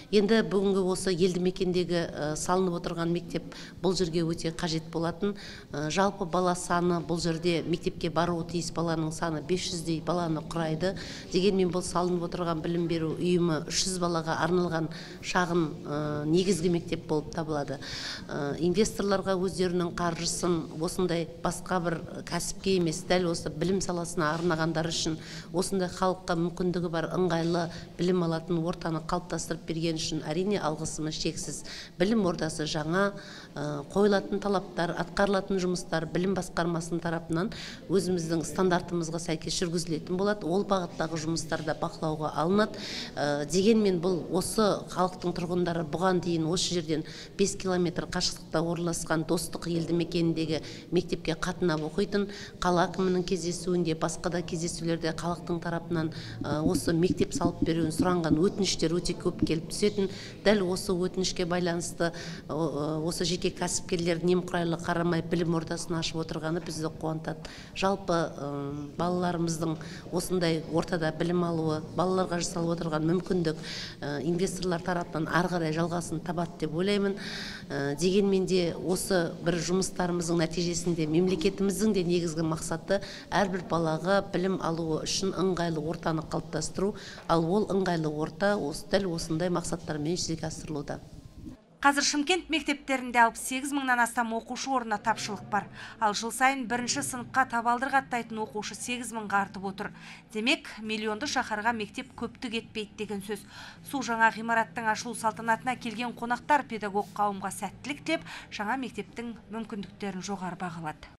Енді бүгінгі осы елді мекендегі салынып отырған мектеп бұл жерге өте қажет болатын. Жалпы бала саны бұл жерде мектепке баруы тиіс баланың саны бес жүздей баланы құрайды. Дегенмен бұл салынып отырған білім беру ұйымы үш жүз балаға арналған шағын негізгі мектеп болып табылады. Инвесторларға өздерінің қаржысын осындай басқа бір кәсіпке емес, дәл осы білім саласына арнағандар үшін осындай халыққа мүмкіндігі бар ыңғайлы білім алатын ортаны қалыптастырып берген үшін әрине алғысымыз шексіз. Білім ордасы жаңа, қойылатын талаптар, атқарылатын жұмыстар білім басқармасының тарапынан өзіміздің стандартымызға сәйкес жүргізілетін болады. Ол бағыттағы жұмыстарда бақылауға алынады. Дегенмен бұл осы халықтың тұрғындары бұған дейін осы жерден бес километр қашықтықта орналасқан Достық елді мекеніндегі мектепке қатынап оқитын. Қала әкімінің кездесуінде, басқа да кездесулерде халықтың тарапынан осы мектеп салып беруін сұранған өтініштер өте көп келіп түсетін. Дәл осы өтінішке байланысты осы жеке кәсіпкерлер немқұрайлы қарамай білім ордасын ашып отырғаны бізді қуантады. Жалпы балаларымыздың осындай ортада білім алуы, балаларға жасалып отырған мүмкіндік инвесторлар тарапынан ары қарай жалғасын табады деп ойлаймын. Дегенмен де осы бір жұмыстарымыздың нәтижесінде мемлекетіміздің де негізгі мақсаты әрбір балаға білім алуы үшін ыңғайлы ортаны қалыптастыру, ал ол ыңғайлы орта дәл осындай мақсаттармен жүзеге асырылуда. Қазір Шымкент мектептерінде алпыс сегіз мыңнан астам оқушы орнына тапшылық бар. Ал жыл сайын бірінші сыныпқа табалдырық аттайтын оқушы сегіз мыңға артып отыр. Демек, миллионды шаһарға мектеп көптік етпейді деген сөз. Су жаңа ғимараттың ашылу салтанатына келген қонақтар педагог қауымға сәттілік тілеп, жаңа мектептің мүмкіндіктерін жоғары бағалады.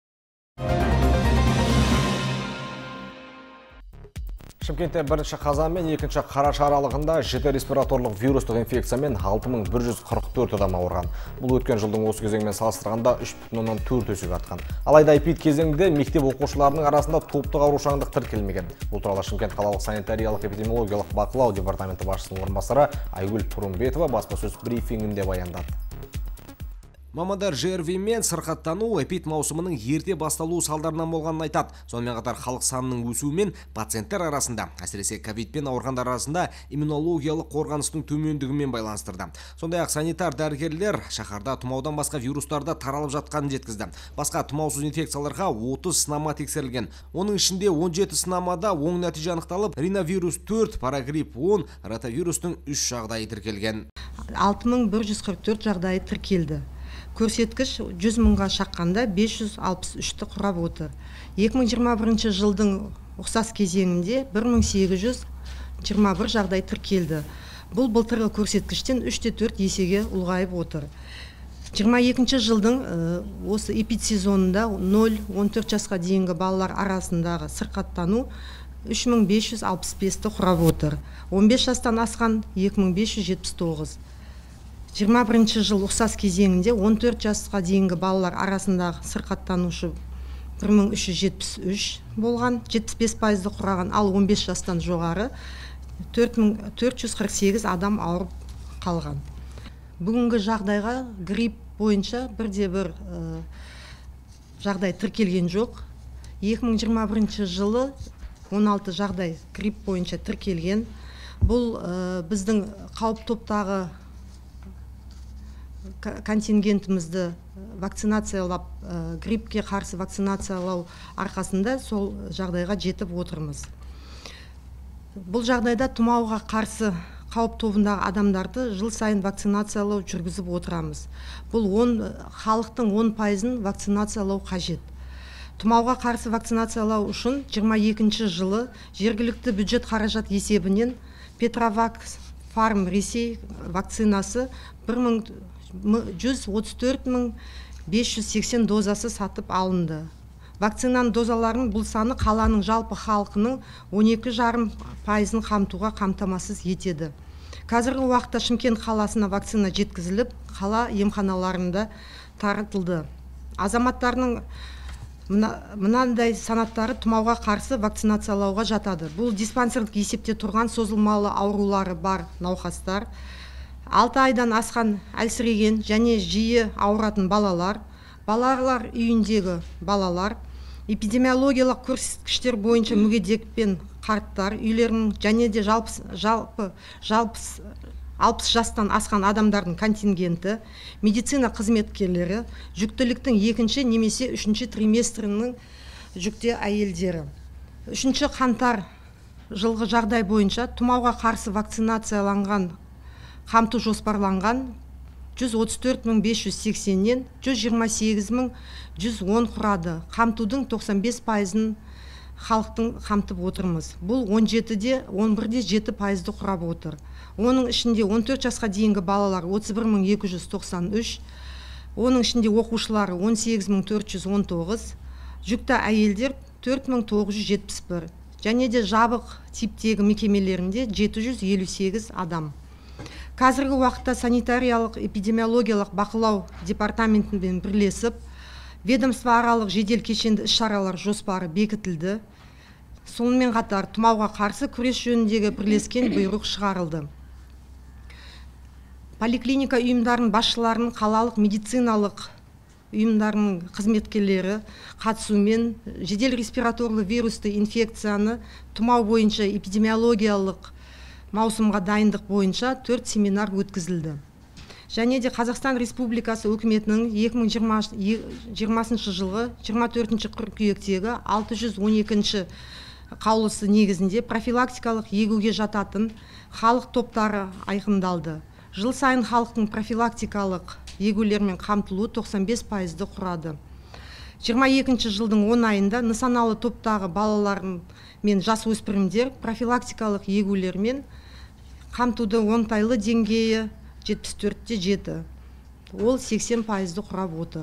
Шымкентте бірінші қазан мен екінші қараша аралығында жіті респираторлық вирустық инфекциямен алты мың бір жүз қырық төрт адам ауырған. Бұл өткен жылдың осы кезеңімен салыстырғанда үш бүтін оннан төрт есеге артқан. Алайда эпид кезеңінде мектеп оқушыларының арасында топтық аурушаңдық тіркелмеген. Бұл туралы Шымкент қалалық санитариялық эпидемиологиялық бақылау департаменті басшысының орынбасары Айгүл Тұрымбетова баспасөз брифингінде баяндады. Мамандар ЖРВИ мен сырқаттану эпид маусымының ерте басталуы салдарынан болғанын айтады. Сонымен қатар халық санының өсуімен пациенттер арасында, әсіресе ковидпен ауырғандар арасында иммунологиялық қорғаныстың төмендігімен байланыстырды. Сондай-ақ санитар дәрігерлер шаһарда тұмаудан басқа вирустарда таралып жатқанын жеткізді. Басқа тұмаусыз инфекцияларға отыз сынама тексерілген. Оның ішінде он жеті сынамада оң нәтиже анықталып, риновирус төрт, парагрипп он, ротавирустың үш жағдайы тіркелген. алты мың бір жүз қырық төрт жағдайы тіркелді. Көрсеткіш жүз мыңға шаққанда бес жүз алпыс үшті құрап отыр. екі мың жиырма бірінші жылдың ұқсас кезеңінде бір мың сегіз жүз жиырма бір жағдай тіркелді. Бұл былтырғы көрсеткіштен үш те төрт есеге ұлғайып отыр. жиырма екінші жылдың осы эпид сезонында нөл он төрт жасқа дейінгі балалар арасындағы сырқаттану үш мың бес жүз алпыс бесті құрап отыр. он бес жастан асқан екі мың бес жүз жетпіс тоғыз. жиырма бірінші жыл ұқсас кезеңінде он төрт жасқа дейінгі балалар арасындағы сырқаттанушы бір мың үш жүз жетпіс үш болған, жетпіс бес пайызды құраған, ал он бес жастан жоғары төрт мың төрт жүз қырық сегіз адам ауырып қалған. Бүгінгі жағдайға грипп бойынша бірде бір жағдай тіркелген жоқ. екі мың жиырма бірінші жылы он алты жағдай грипп бойынша тіркелген. Бұл біздің қауіп топтағы контингентімізді вакцинациялап, гриппке қарсы вакцинациялау арқасында сол жағдайға жетіп отырмыз. Бұл жағдайда тұмауға қарсы қауіп тобындағы адамдарды жыл сайын вакцинациялау жүргізіп отырамыз. Бұл халықтың он пайызын вакцинациялау қажет. Тұмауға қарсы вакцинациялау үшін жиырма екінші жылы жергілікті бюджет қаражат есебінен Петровак Фарм Ресей вакцинасы бір мың жүз отыз төрт мың бес жүз сексен дозасы сатып алынды. Вакцинаның дозаларының бұл саны қаланың жалпы халқының он екі жарым пайызын қамтуға қамтамасыз етеді. Қазіргі уақытта Шымкент қаласына вакцина жеткізіліп, қала емханаларында таратылды. Азаматтарының мынандай санаттары тұмауға қарсы вакцинациялауға жатады. Бұл диспансерлік есепте тұрған созылмалы аурулары бар науқастар, алты айдан асқан әлсіреген және жиі ауыратын балалар, балалар үйіндегі балалар, эпидемиологиялық көрсеткіштер бойынша мүгедек пен қарттар үйлерінің және де жалпы жалпы алпыс жастан асқан адамдардың контингенті, медицина қызметкерлері, жүктіліктің екінші немесе үшінші триместрінің жүкте әйелдері. Үшінші қаңтар жылғы жағдай бойынша тұмауға қарсы вакцинацияланған қамту жоспарланған жүз отыз төрт мың бес жүз сексеннен жүз жиырма сегіз мың жүз он құрады. Қамтудың тоқсан бес пайызын халықтың қамтып отырмыз. Бұл он жетіде он бірде жеті пайызды құрап отыр. Оның ішінде он төрт жасқа дейінгі балалар отыз бір мың екі жүз тоқсан үш, оның ішінде оқушылары он сегіз мың төрт жүз он тоғыз, жүкті әйелдер төрт мың тоғыз жүз жетпіс бір, және де жабық типтегі мекемелерінде жеті жүз елу сегіз адам. Қазіргі уақытта санитариялық эпидемиологиялық бақылау департаментімен бірлесіп, ведомство аралық жедел кешенді іс-шаралар жоспары бекітілді. Сонымен қатар тұмауға қарсы күрес жөніндегі бірлескен бұйрық шығарылды. Поликлиника ұйымдарының басшыларының қалалық медициналық ұйымдарының қызметкерлері қатысуымен жедел респираторлы вирусты инфекцияны тұмау бойынша эпидемиологиялық маусымға дайындық бойынша төрт семинар өткізілді. Және де Қазақстан Республикасы үкіметінің екі мың жиырмасыншы жылғы жиырма төртінші қыркүйектегі алты жүз он екінші қаулысы негізінде профилактикалық егуге жататын халық топтары айқындалды. Жыл сайын халықтың профилактикалық егулермен қамтылуы тоқсан бес пайызды құрады. жиырма екінші жылдың он айында нысаналы топтағы балалар мен жасөспірімдер профилактикалық егулермен қамтуды оңтайлы деңгейі жетпіс төртте жеті. Ол сексен пайызды құрап отыр.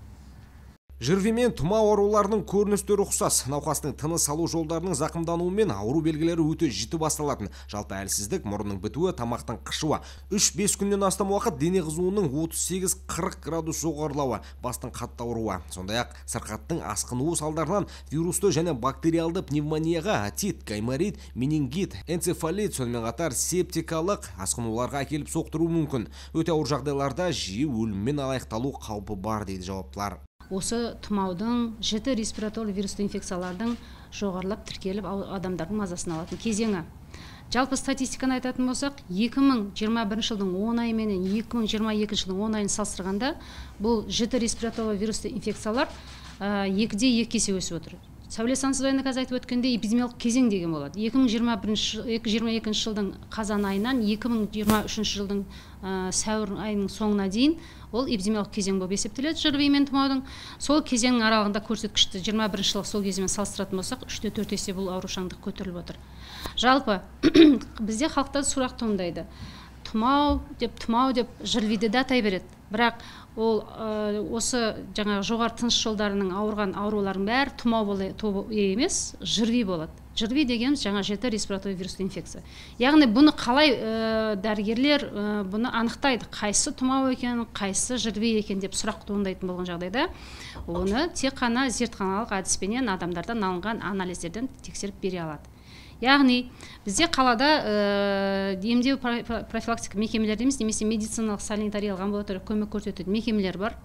Жирви мен тұмау ауруларының көріністері ұқсас. Науқастың тыныс алу жолдарының зақымдануымен ауру белгілері өте жіті басталатын. Жалпы әлсіздік, мұрынның бітуі, тамақтың қышуы. үш бес күннен астам уақыт дене қызуының отыз сегіз қырық градус жоғарылауы, бастың қатты ауруы. Сондай-ақ сырқаттың асқынуы салдарынан вирусты және бактериалды пневмонияға, отит, гайморит, менингит, энцефалит, сонымен қатар септикалық асқынуларға әкеліп соқтыруы мүмкін. Өте ауыр жағдайларда жиі өліммен аяқталу қаупі бар дейді жауаптылар. Осы тұмаудың, жіті респираторлы вирусты инфекциялардың жоғарылап тіркеліп адамдардың мазасын алатын кезеңі. Жалпы статистиканы айтатын болсақ, екі мың жиырма бірінші жылдың он айы менен екі мың жиырма екінші жылдың он айын салыстырғанда, бұл жіті респираторлы вирусты инфекциялар екіде екі есе өсіп отыр. Сәуле Сансызбайына қазір айтып өткенде эпидемиялық кезең деген болады. екі мың жиырма екінші жылдың қазан айынан екі мың жиырма үшінші жылдың сәуір айының соңына дейін ол эпидемиялық кезең болып есептеледі. Жирви мен тұмаудың сол кезеңнің аралығында көрсеткішті жиырма бірінші жылғы сол кеземен салыстыратын болсақ, үште төрт есе бұл аурушаңдық көтеріліп отыр. Жалпы бізде халықта сұрақ туындайды. Тұмау деп, тұмау деп Жирвиді де атай береді. Бірақ ол осы жаңағы жоғары тыныс жолдарының ауырған аурулардың бәрі тұмау емес, Жирви болады. Жирви дегеніміз жаңа жіті респираторлы вирусты инфекция. Яғни бұны қалай дәрігерлер бұны анықтайды, қайсы тұмау екен, қайсы Жирви екен деп сұрақ туындайтын болған жағдайда, оны тек қана зертханалық әдіспенен адамдардан алынған анализдерден тексеріп бере алады. Яғни бізде қалада емдеу профилактика мекемелер емес, немесе медициналық санитариялық амбулаториялық көмек көрсететін мекемелер бар.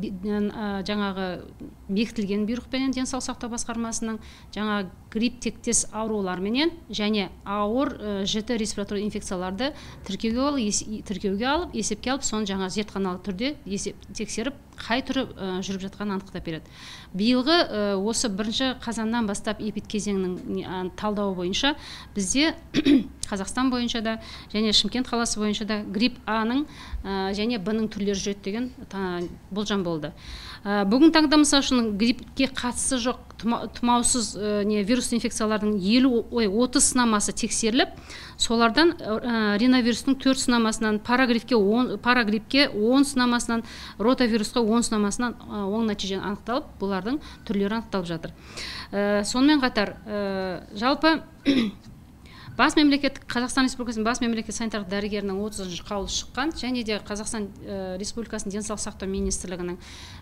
Жаңағы бекітілген бұйрықпенен денсаулық сақтау басқармасының жаңа грипп тектес ауруларменен және ауыр жіті респираторлы инфекцияларды тіркеуге алып, есепке алып, соны жаңа зертханалық түрде тексеріп, қай түрі жүріп жатқанын анықтап береді. Биылғы осы бірінші қазаннан бастап эпид кезеңінің талдауы бойынша бізде Қазақстан бойынша да және Шымкент қаласы бойынша да грипп А-ның және Б-ның түрлері жүреді деген болжам болды. Бүгін таңда мысалы үшін гриппке қатысы жоқ тұмаусыз вирус инфекциялардың отыз сынамасы тексеріліп, солардан риновирустың төрт сынамасынан, парагриппке он сынамасынан, ротавирусқа он сынамасынан оң нәтиже анықталып, бұлардың түрлері анықталып жатыр. Сонымен қатар, жалпы бас мемлекеттік Қазақстан Республикасының бас мемлекеттік санитарлық дәрігерінің отызыншы қаулысы шыққан, және де Қазақстан Республикасының денсаулық сақтау министрлігінің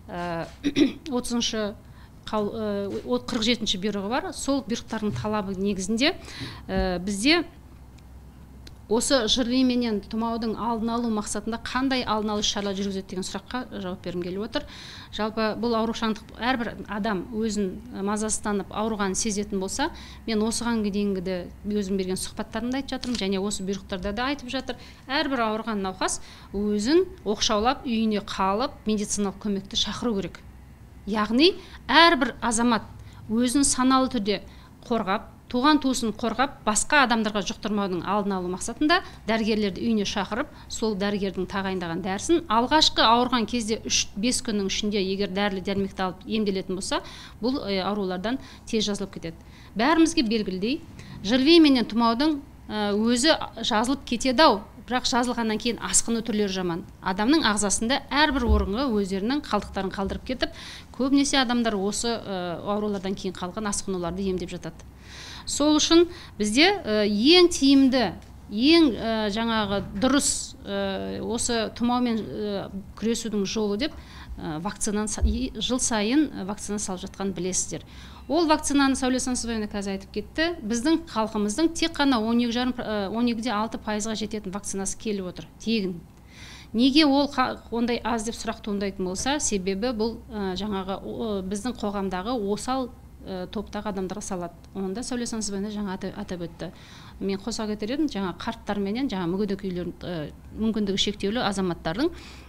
отызыншы қырық жетінші бұйрығы бар. Сол бұйрықтардың талабы негізінде бізде осы жрви менен тұмаудың алдын алу мақсатында қандай алдын алу шаралар жүргізеді деген сұраққа жауап бергім келіп отыр. Жалпы бұл аурушаңдық әрбір адам өзін мазасызданып ауырғанын сезетін болса, мен осыған дейінгіде өзім берген сұхбаттарымда айтып жатырмын, және осы бұйрықтарда да айтып жатыр. Әрбір ауырған науқас өзін оқшаулап, үйіне қалып, медициналық көмекті шақыру керек. Яғни әрбір азамат өзін саналы түрде қорғап, туған туысын қорғап, басқа адамдарға жұқтырмаудың алдын алу мақсатында дәрігерлерді үйіне шақырып, сол дәрігердің тағайындаған дәрісін алғашқы ауырған кезде үш бес күннің ішінде егер дәрілі дәрмекті алып емделетін болса, бұл аурулардан тез жазылып кетеді. Бәрімізге белгілдей, жрви менен тұмаудың өзі жазылып кетеді-ау, бірақ жазылғаннан кейін асқыну түрлері жаман. Адамның ағзасында әрбір орынға өздерінің қалдықтарын қалдырып кетіп, көбінесе адамдар осы аурулардан кейін қалған асқынуларды емдеп жатады. Сол үшін бізде ең тиімді, ең жаңағы дұрыс осы тұмаумен күресудің жолы деп вакцинаны жыл сайын вакцина салып жатқан білесіздер. Ол вакцинаны Сәуле Сансызбаева қазір айтып кетті. Біздің халқымыздың тек қана он екі де алты пайызға жететін вакцинасы келіп отыр, тегін. Неге ол ондай аз деп сұрақ туындайтын болса, себебі бұл жаңағы біздің қоғамдағы осал топтағы адамдарға салады. Онда Сәуле Сансызбаева жаңа атап өтті. Мен қоса кетер едім, жаңа қарттар менен жаңа мүмкіндігі шектеулі азаматтардың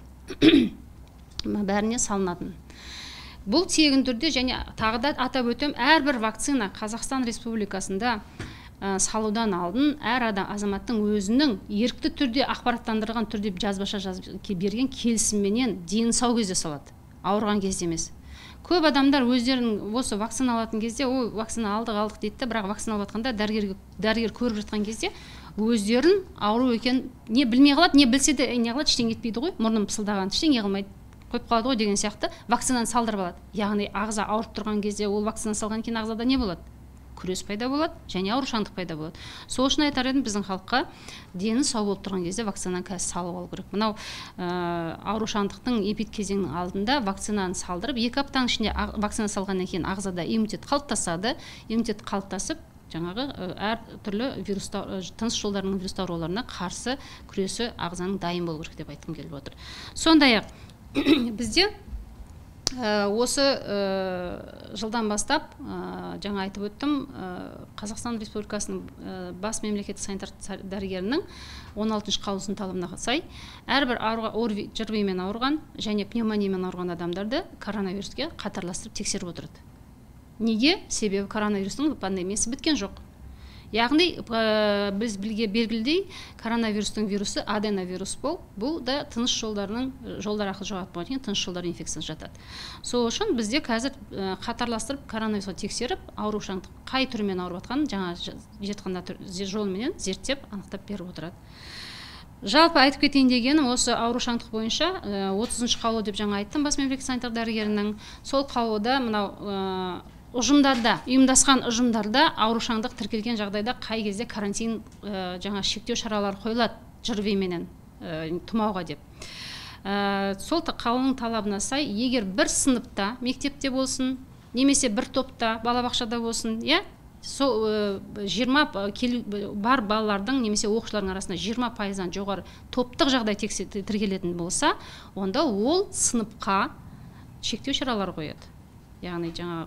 бәріне салынатын. Бұл тегін түрде, және тағы да атап өтем, әрбір вакцина Қазақстан Республикасында салудан алдын әр адам азаматтың өзінің ерікті түрде ақпараттандырылған түрде жазбаша берген келісімменен дені сау кезде салады, ауырған кезде емес. Көп адамдар өздерінің осы вакцина алатын кезде, о, вакцина алдық алдық дейді, бірақ вакцина алып жатқанда дәрігер көріп жатқан кезде өздерін ауру екен не білмей қалады, не білсе де не қылады, ештеңе етпейді ғой, мұрнын пысылдаған, ештеңе қылмайды, қойып қалады ғой деген сияқты вакцинаны салдырып алады. Яғни ағза ауырып тұрған кезде ол вакцина салған кейін ағзада не болады? Күрес пайда болады, және аурушаңдық пайда болады. Сол үшін айтар едім, біздің халыққа дені сау болып тұрған кезде вакцинаны қазір салып алу керек. Мынау аурушаңдықтың эпид кезеңінің алдында вакцинаны салдырып, екі аптаның ішінде вакцина салғаннан кейін ағзада иммунитет қалыптасады. Иммунитет қалыптасып, жаңағы әр түрлі тыныс жолдарының вирус ауруларына қарсы күресі ағзаның дайын болу керек деп айтқым келіп отыр. Сондай-ақ бізде осы жылдан бастап, жаңа айтып өттім, Қазақстан Республикасының бас мемлекеттік санитар дәрігерінің он алтыншы қаулысының талабына сай әрбір жрви-мен ауырған және пневмониямен ауырған адамдарды коронавируске қатарластырып тексеріп отырады. Неге? Себебі коронавирустың пандемиясы біткен жоқ. Яғни біз білге белгілдей коронавирустың вирусы аденовирус бол, бұл да тыныс жолдарының жолдар арқылы жұғатын болатын тыныс жолдары инфекциясы жатады. Сол үшін бізде қазір қатарластырып коронавирусқа тексеріп, аурушаңдық қай түрімен ауырып жатқанын жаңа жетқанда жолменен зерттеп анықтап беріп отырады. Жалпы айтып кетейін дегенім, осы аурушаңдық бойынша отызыншы қаулы деп жаңа айттым бас мемлекеттік санитар дәрігерінің. Сол қаулыда мынау ұжымдарда, ұйымдасқан ұжымдарда аурушаңдық тіркелген жағдайда қай кезде карантин жаңа шектеу шаралары қойылады жрви менен тұмауға деп. Сол қаулының талабына сай, егер бір сыныпта, мектепте болсын, немесе бір топта, балабақшада болсын, сол жиырма бар балалардың немесе оқушылардың арасында жиырма пайыздан жоғары топтық жағдай тіркелетін болса, онда ол сыныпқа шектеу шаралары қояды. Яғни жаңа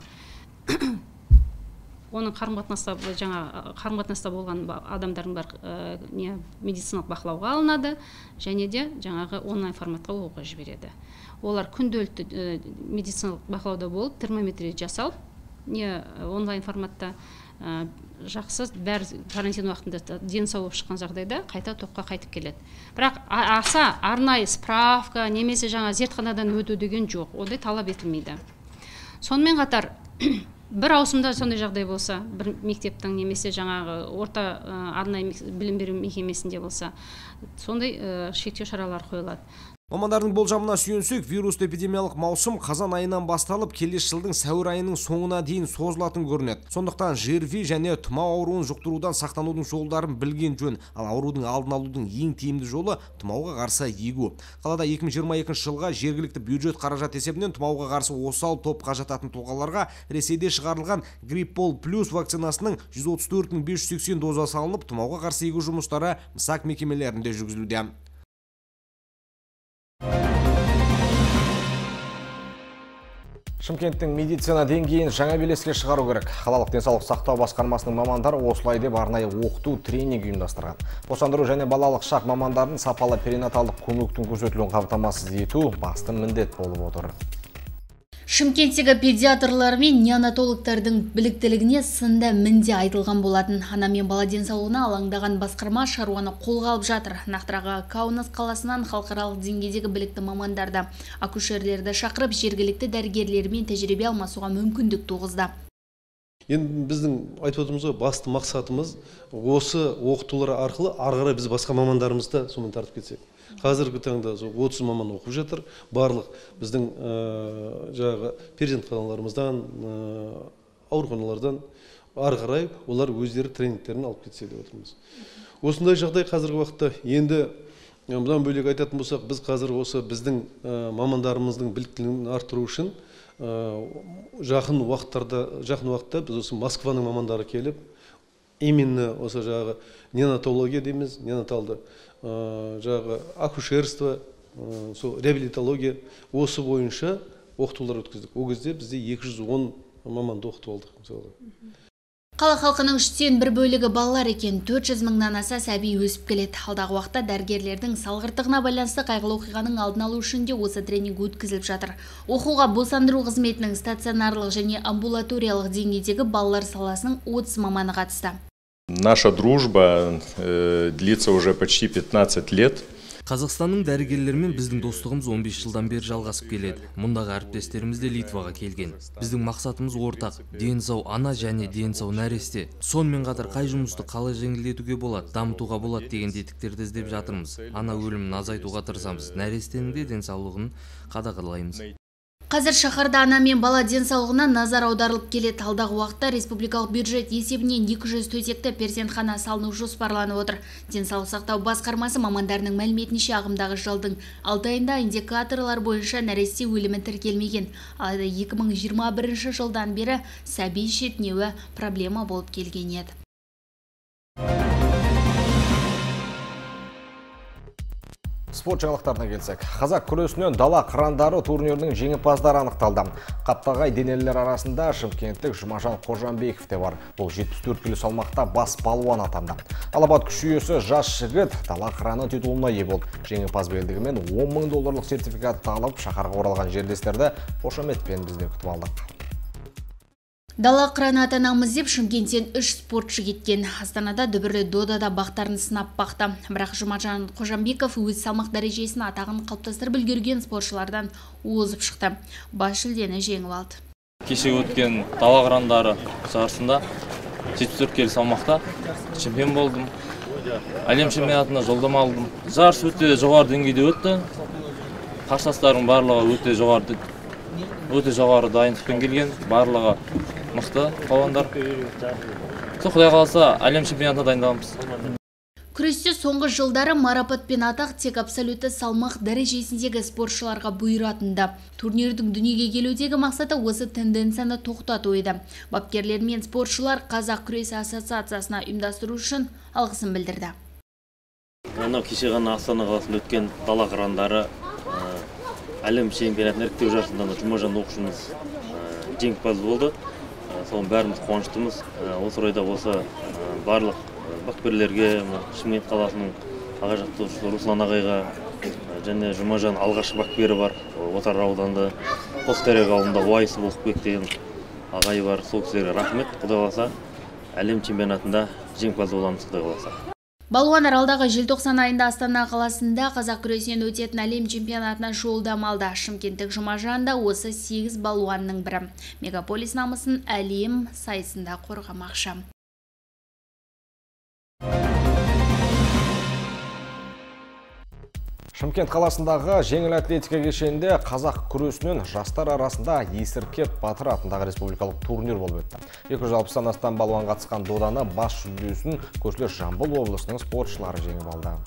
оның қарым-қатынаста жаңа қарым-қатынаста болған адамдардың бар медициналық бақылауға алынады, және де жаңағы онлайн форматқа оқуға жібереді. Олар күнделікті медициналық бақылауда болып, термометрия жасалып, не онлайн форматта жақсы бәрі карантин уақытында дені сау болып шыққан жағдайда қайта топқа қайтып келеді. Бірақ аса арнайы справка немесе жаңа зертханадан өту деген жоқ, ондай талап етілмейді. Сонымен қатар бір ауысымда сондай жағдай болса, бір мектептің немесе жаңағы орта арнайы білім беру мекемесінде болса, сондай шектеу шаралары қойылады. Мамандардың болжамына сүйенсек, вирусты эпидемиялық маусым қазан айынан басталып, келесі жылдың сәуір айының соңына дейін созылатын көрінеді. Сондықтан ЖРВИ және тұмау ауруын жұқтырудан сақтанудың жолдарын білген жөн. Ал аурудың алдын алудың ең тиімді жолы тұмауға қарсы егу. Қалада екі мың жиырма екінші жылға жергілікті бюджет қаражат есебінен тұмауға қарсы осал топқа жататын тұлғаларға Ресейде шығарылған Гриппол плюс вакцинасының жүз отыз төрт мың бес жүз сексен доза салынып, тұмауға қарсы егу жұмыстары МСАК мекемелерінде жүргізілуде. Шымкенттің медицина деңгейін жаңа белеске шығару керек. Қалалық денсаулық сақтау басқармасының мамандары осылай деп арнайы оқыту тренинг ұйымдастырған. Босандыру және балалық шақ мамандарын сапалы перинаталдық көмектің көрсетілуін қамтамасыз ету басты міндет болып отыр. Шымкенттегі педиатрлар мен неонатологтардың біліктілігіне сында мінде айтылған болатын. Ана мен бала денсаулығына алаңдаған басқарма шаруаны қолға алып жатыр. Нақтырақ Каунас қаласынан халықаралық деңгейдегі білікті мамандарды, акушерлерді шақырып, жергілікті дәрігерлермен тәжірибе алмасуға мүмкіндік туғызды. Енді біздің айтып отырмыз ғой, басты мақсатымыз осы оқытулар арқылы ары қарай біз басқа мамандарымызды сомен тартып кетсек. Қазіргі таңда отыз маман оқып жатыр. Барлық біздің жаңағы перзентханаларымыздан, ауруханалардан ары қарай олар өздері тренингтерін алып кетсе деп отырмыз. Осындай жағдай қазіргі уақытта. Енді бұдан бөлек айтатын болсақ, біз қазір осы біздің мамандарымыздың біліктілігін арттыру үшін жақын уақыттарда, жақын уақытта біз осы Москваның мамандары келіп, именно осы жағы неонатология дейміз, неонаталды, жағы акушерство, реабилитология, осы бойынша оқытулар өткіздік. О кезде бізде екі жүз он маманды оқытып алдық, мысалы. Қала халқының үштен бір бөлігі балалар екен, төрт жүз мыңнан аса сәби өсіп келеді. Алдағы уақытта дәрігерлердің салғырттығына байланысты қайғылы оқиғаның алдын алу үшін де осы тренинг өткізіліп жатыр. Оқуға босандыру қызметінің стационарлық және амбулаториялық деңгейдегі балалар саласының отыз маманы қатысты. Наша дружба э, длится уже почти пятнадцать лет. Қазақстанның дәрігерлерімен біздің достығымыз он бес жылдан бері жалғасып келеді. Мұндағы әріптестеріміз де Литваға келген. Біздің мақсатымыз ортақ: дені сау ана және дені сау нәресте. Сонымен қатар қай жұмысты қалай жеңілдетуге болады, дамытуға болады деген тетіктерді іздеп жатырмыз. Ана өлімін азайтуға тырысамыз, нәрестенің де денсаулығын қадағалаймыз. Қазір шаһарда ана мен бала денсаулығына назар аударылып келеді. Алдағы уақытта республикалық бюджет есебінен екі жүз төсекті перзентхана салыну жоспарланып отыр. Денсаулық сақтау басқармасы мамандарының мәліметінше ағымдағы жылдың алты айында индикаторлар бойынша нәресте өлімі тіркелмеген. Алайда екі мың жиырма бірінші жылдан бері сәби шетінеуі проблема болып келген еді. Спорт жаңалықтарына келсек, қазақ күресінен дала қырандары турнирінің жеңімпаздары анықталды. Қаптағай денелілер арасында шымкенттік Жұмажан Қожамбеков те бар. Бұл жетпіс төрт келі салмақта бас палуан атанды. Алапат күш иесі жас жігіт дала қыраны титулына ие болды. Жеңімпаз белдігімен он мың долларлық сертификат алып, шаһарға оралған жерлестерді қошаметпен бізде күтіп алдық. Дала қыраны атанамыз деп Шымкенттен үш спортшы кеткен. Астанада дүбірлі додада бақтарын сынап бақты. Бірақ Жұмажан Қожамбеков өз салмақ дәрежесін атағын қалыптастырып үлгерген спортшылардан озып шықты. Бас жүлдені жеңіп алды. Кеше өткен дала қырандары жарысында жетпіс төрт келі салмақта чемпион болдым. Әлем чемпионатына жолдама алдым. Жарыс өте жоғары деңгейде өтті. Қарсыластардың барлығы өте жоғары өте жоғары дайындықпен келген, барлығы мықты палуандар. Сол Құдай қаласа әлем чемпионатына дайындаламыз. Күресте соңғы жылдары марапат пен атақ тек абсолютті салмақ дәрежесіндегі спортшыларға бұйыратынды. Турнирдің дүниеге келудегі мақсаты осы тенденцияны тоқтату еді. Бапкерлер мен спортшылар Қазақ күресі ассоциациясына ұйымдастыру үшін алғысын білдірді. Анау кеше ғана Астана қаласында өткен дала қырандары әлем чемпионатының іріктеу жарысында Жұмажан оқушымыз жеңімпаз болды. Соның бәріміз қуаныштымыз. Осы орайда осы барлық бапкерлерге, Шымкент қаласының аға жаттықтырушысы Руслан ағайға және Жұмажан алғашқы бапкері бар, Отар ауданында Қостарек ауылында Уайсы Болықбек деген ағай бар. Сол кісілерге рахмет. Құдай қаласа әлем чемпионатында жеңімпаз боламыз, Құдай қаласа. Балуандар алдағы желтоқсан айында Астана қаласында қазақ күресінен өтетін әлем чемпионатына жолдама алды. Шымкенттік Жұмажан да осы сегіз балуанның бірі. Мегаполис намысын әлем сайысында қорғамақшы. Шымкент қаласындағы жеңіл атлетика кешенінде қазақ күресінен жастар арасында Есіркеп Батыр атындағы республикалық турнир болып өтті. екі жүз алпыстан астам балуан қатысқан доданы бас жүлдесін көршілес Жамбыл облысының спортшылары жеңіп алды.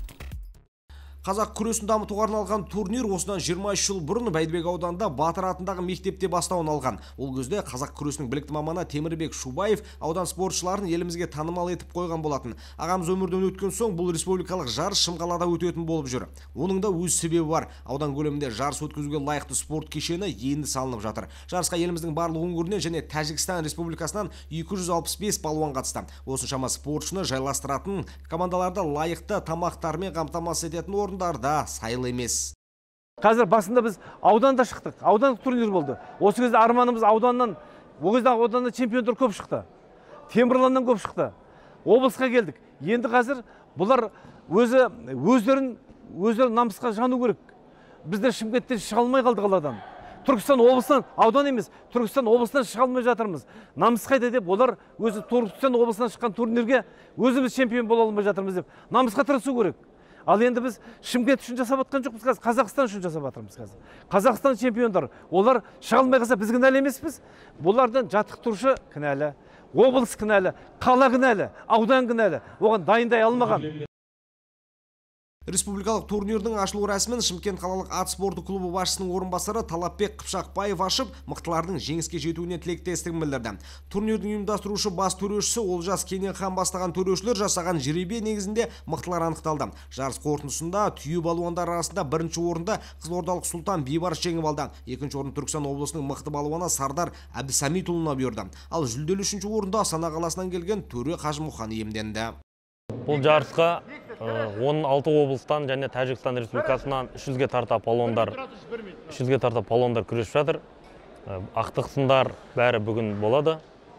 Қазақ күресін дамытуға арналған турнир осыдан жиырма үш жыл бұрын Бәйдібек ауданында Батыр атындағы мектепте бастауын алған. Ол кезде қазақ күресінің білікті маманы Темірбек Шубаев аудан спортшыларын елімізге танымал етіп қойған болатын. Ағамыз өмірден өткен соң бұл республикалық жарыс Шымқалада өтетін болып жүр. Оның да өз себебі бар. Аудан көлемінде жарыс өткізуге лайықты спорт кешені енді салынып жатыр. Жарысқа еліміздің барлық өңірінен және Тәжікстан республикасынан екі жүз алпыс бес балуан қатысты. Осыншама спортшыны жайластыратын командаларды лайықты тамақтармен қамтамасыз ететін орындарда сайлы емес. Қазір басында біз ауданда шықтық. Аудандық турнир болды. Осы кезде арманымыз ауданнан, ол кезде ауданнан чемпиондар көп шықты. Темірланнан көп шықты. Облысқа келдік. Енді қазір бұлар өзі өздерін өздерін намысқа жану керек. Біздер Шымкенттен шыға алмай қалдық қаладан. Түркістан облысынан, аудан емес, Түркістан облысынан шыға алмай жатырмыз. Намыс қайда деп, олар өзі Түркістан облысынан шыққан турнирге өзіміз чемпион бола алмай жатырмыз деп намысқа тырысу керек. Ал енді біз Шымкент үшін жасап атқан жоқпыз, қазір Қазақстан үшін жасап жатырмыз қазір. Қазақстан чемпиондар, олар шыға алмай қалса біз кінәлі емеспіз. Бұлардан жаттықтырушы кінәлі, облыс кінәлі, қала кінәлі, аудан кінәлі. Оған дайындай алмаған. Республикалық турнирдің ашылу рәсімін Шымкент қалалық ат спорты клубы басшысының орынбасары Талапбек Қыпшақбаев ашып, мықтылардың жеңіске жетуіне тілектестігін білдірді. Турнирдің ұйымдастырушы бас төрешісі Олжас Кененхан бастаған төрешілер жасаған жеребе негізінде мықтылар анықталды. Жарыс қорытындысында түйе балуандар арасында бірінші орынды қызылордалық Сұлтан Бейбарыс жеңіп алды. Екінші орын Түркістан облысының мықты балуаны Сардар Әбдісамитұлына бұйырды. Ал жүлделі үшінші орында Астана қаласынан келген Төре Қажымұхан иемденді. Бұл жарысқа он алты облыстан және Тәжікстан республикасынан үш жүзге тарта палуандар үш жүзге тарта палуандар күресіп жатыр. Ақтық сындар бәрі бүгін болады.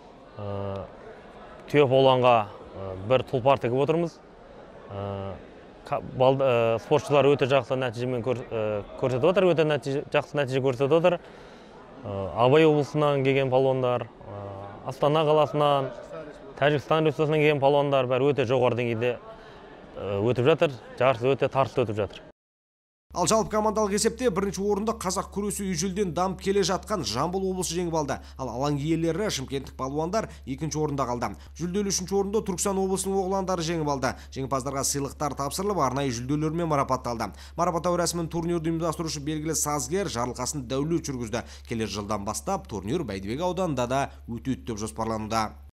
Түйе палуанға бір тұлпар тігіп отырмыз. Спортшылар өте жақсы нәтижемен көрсетіп отыр, өте жақсы нәтиже көрсетіп отыр. Абай облысынан келген палуандар, Астана қаласынан, Тәжікстан республикасынан келген палуандар бәрі өте жоғары деңгейде өтіп жатыр. Жарыс өте тартысты өтіп жатыр. Ал жалпы командалық есепте бірінші орынды қазақ күресі ежелден дамып келе жатқан Жамбыл облысы жеңіп алды. Ал алаң иелері Шымкенттік палуандар екінші орында қалды. Жүлделі үшінші орынды Түркістан облысының оғландары жеңіп алды. Жеңімпаздарға сыйлықтар тапсырылып, арнайы жүлделермен марапатталды. Марапаттау рәсімін турнирді ұйымдастырушы белгілі сазгер Жарылқасын Дәулет жүргізді. Келер жылдан бастап турнир Бәйдібек ауданында да өтеді деп жоспарлануда.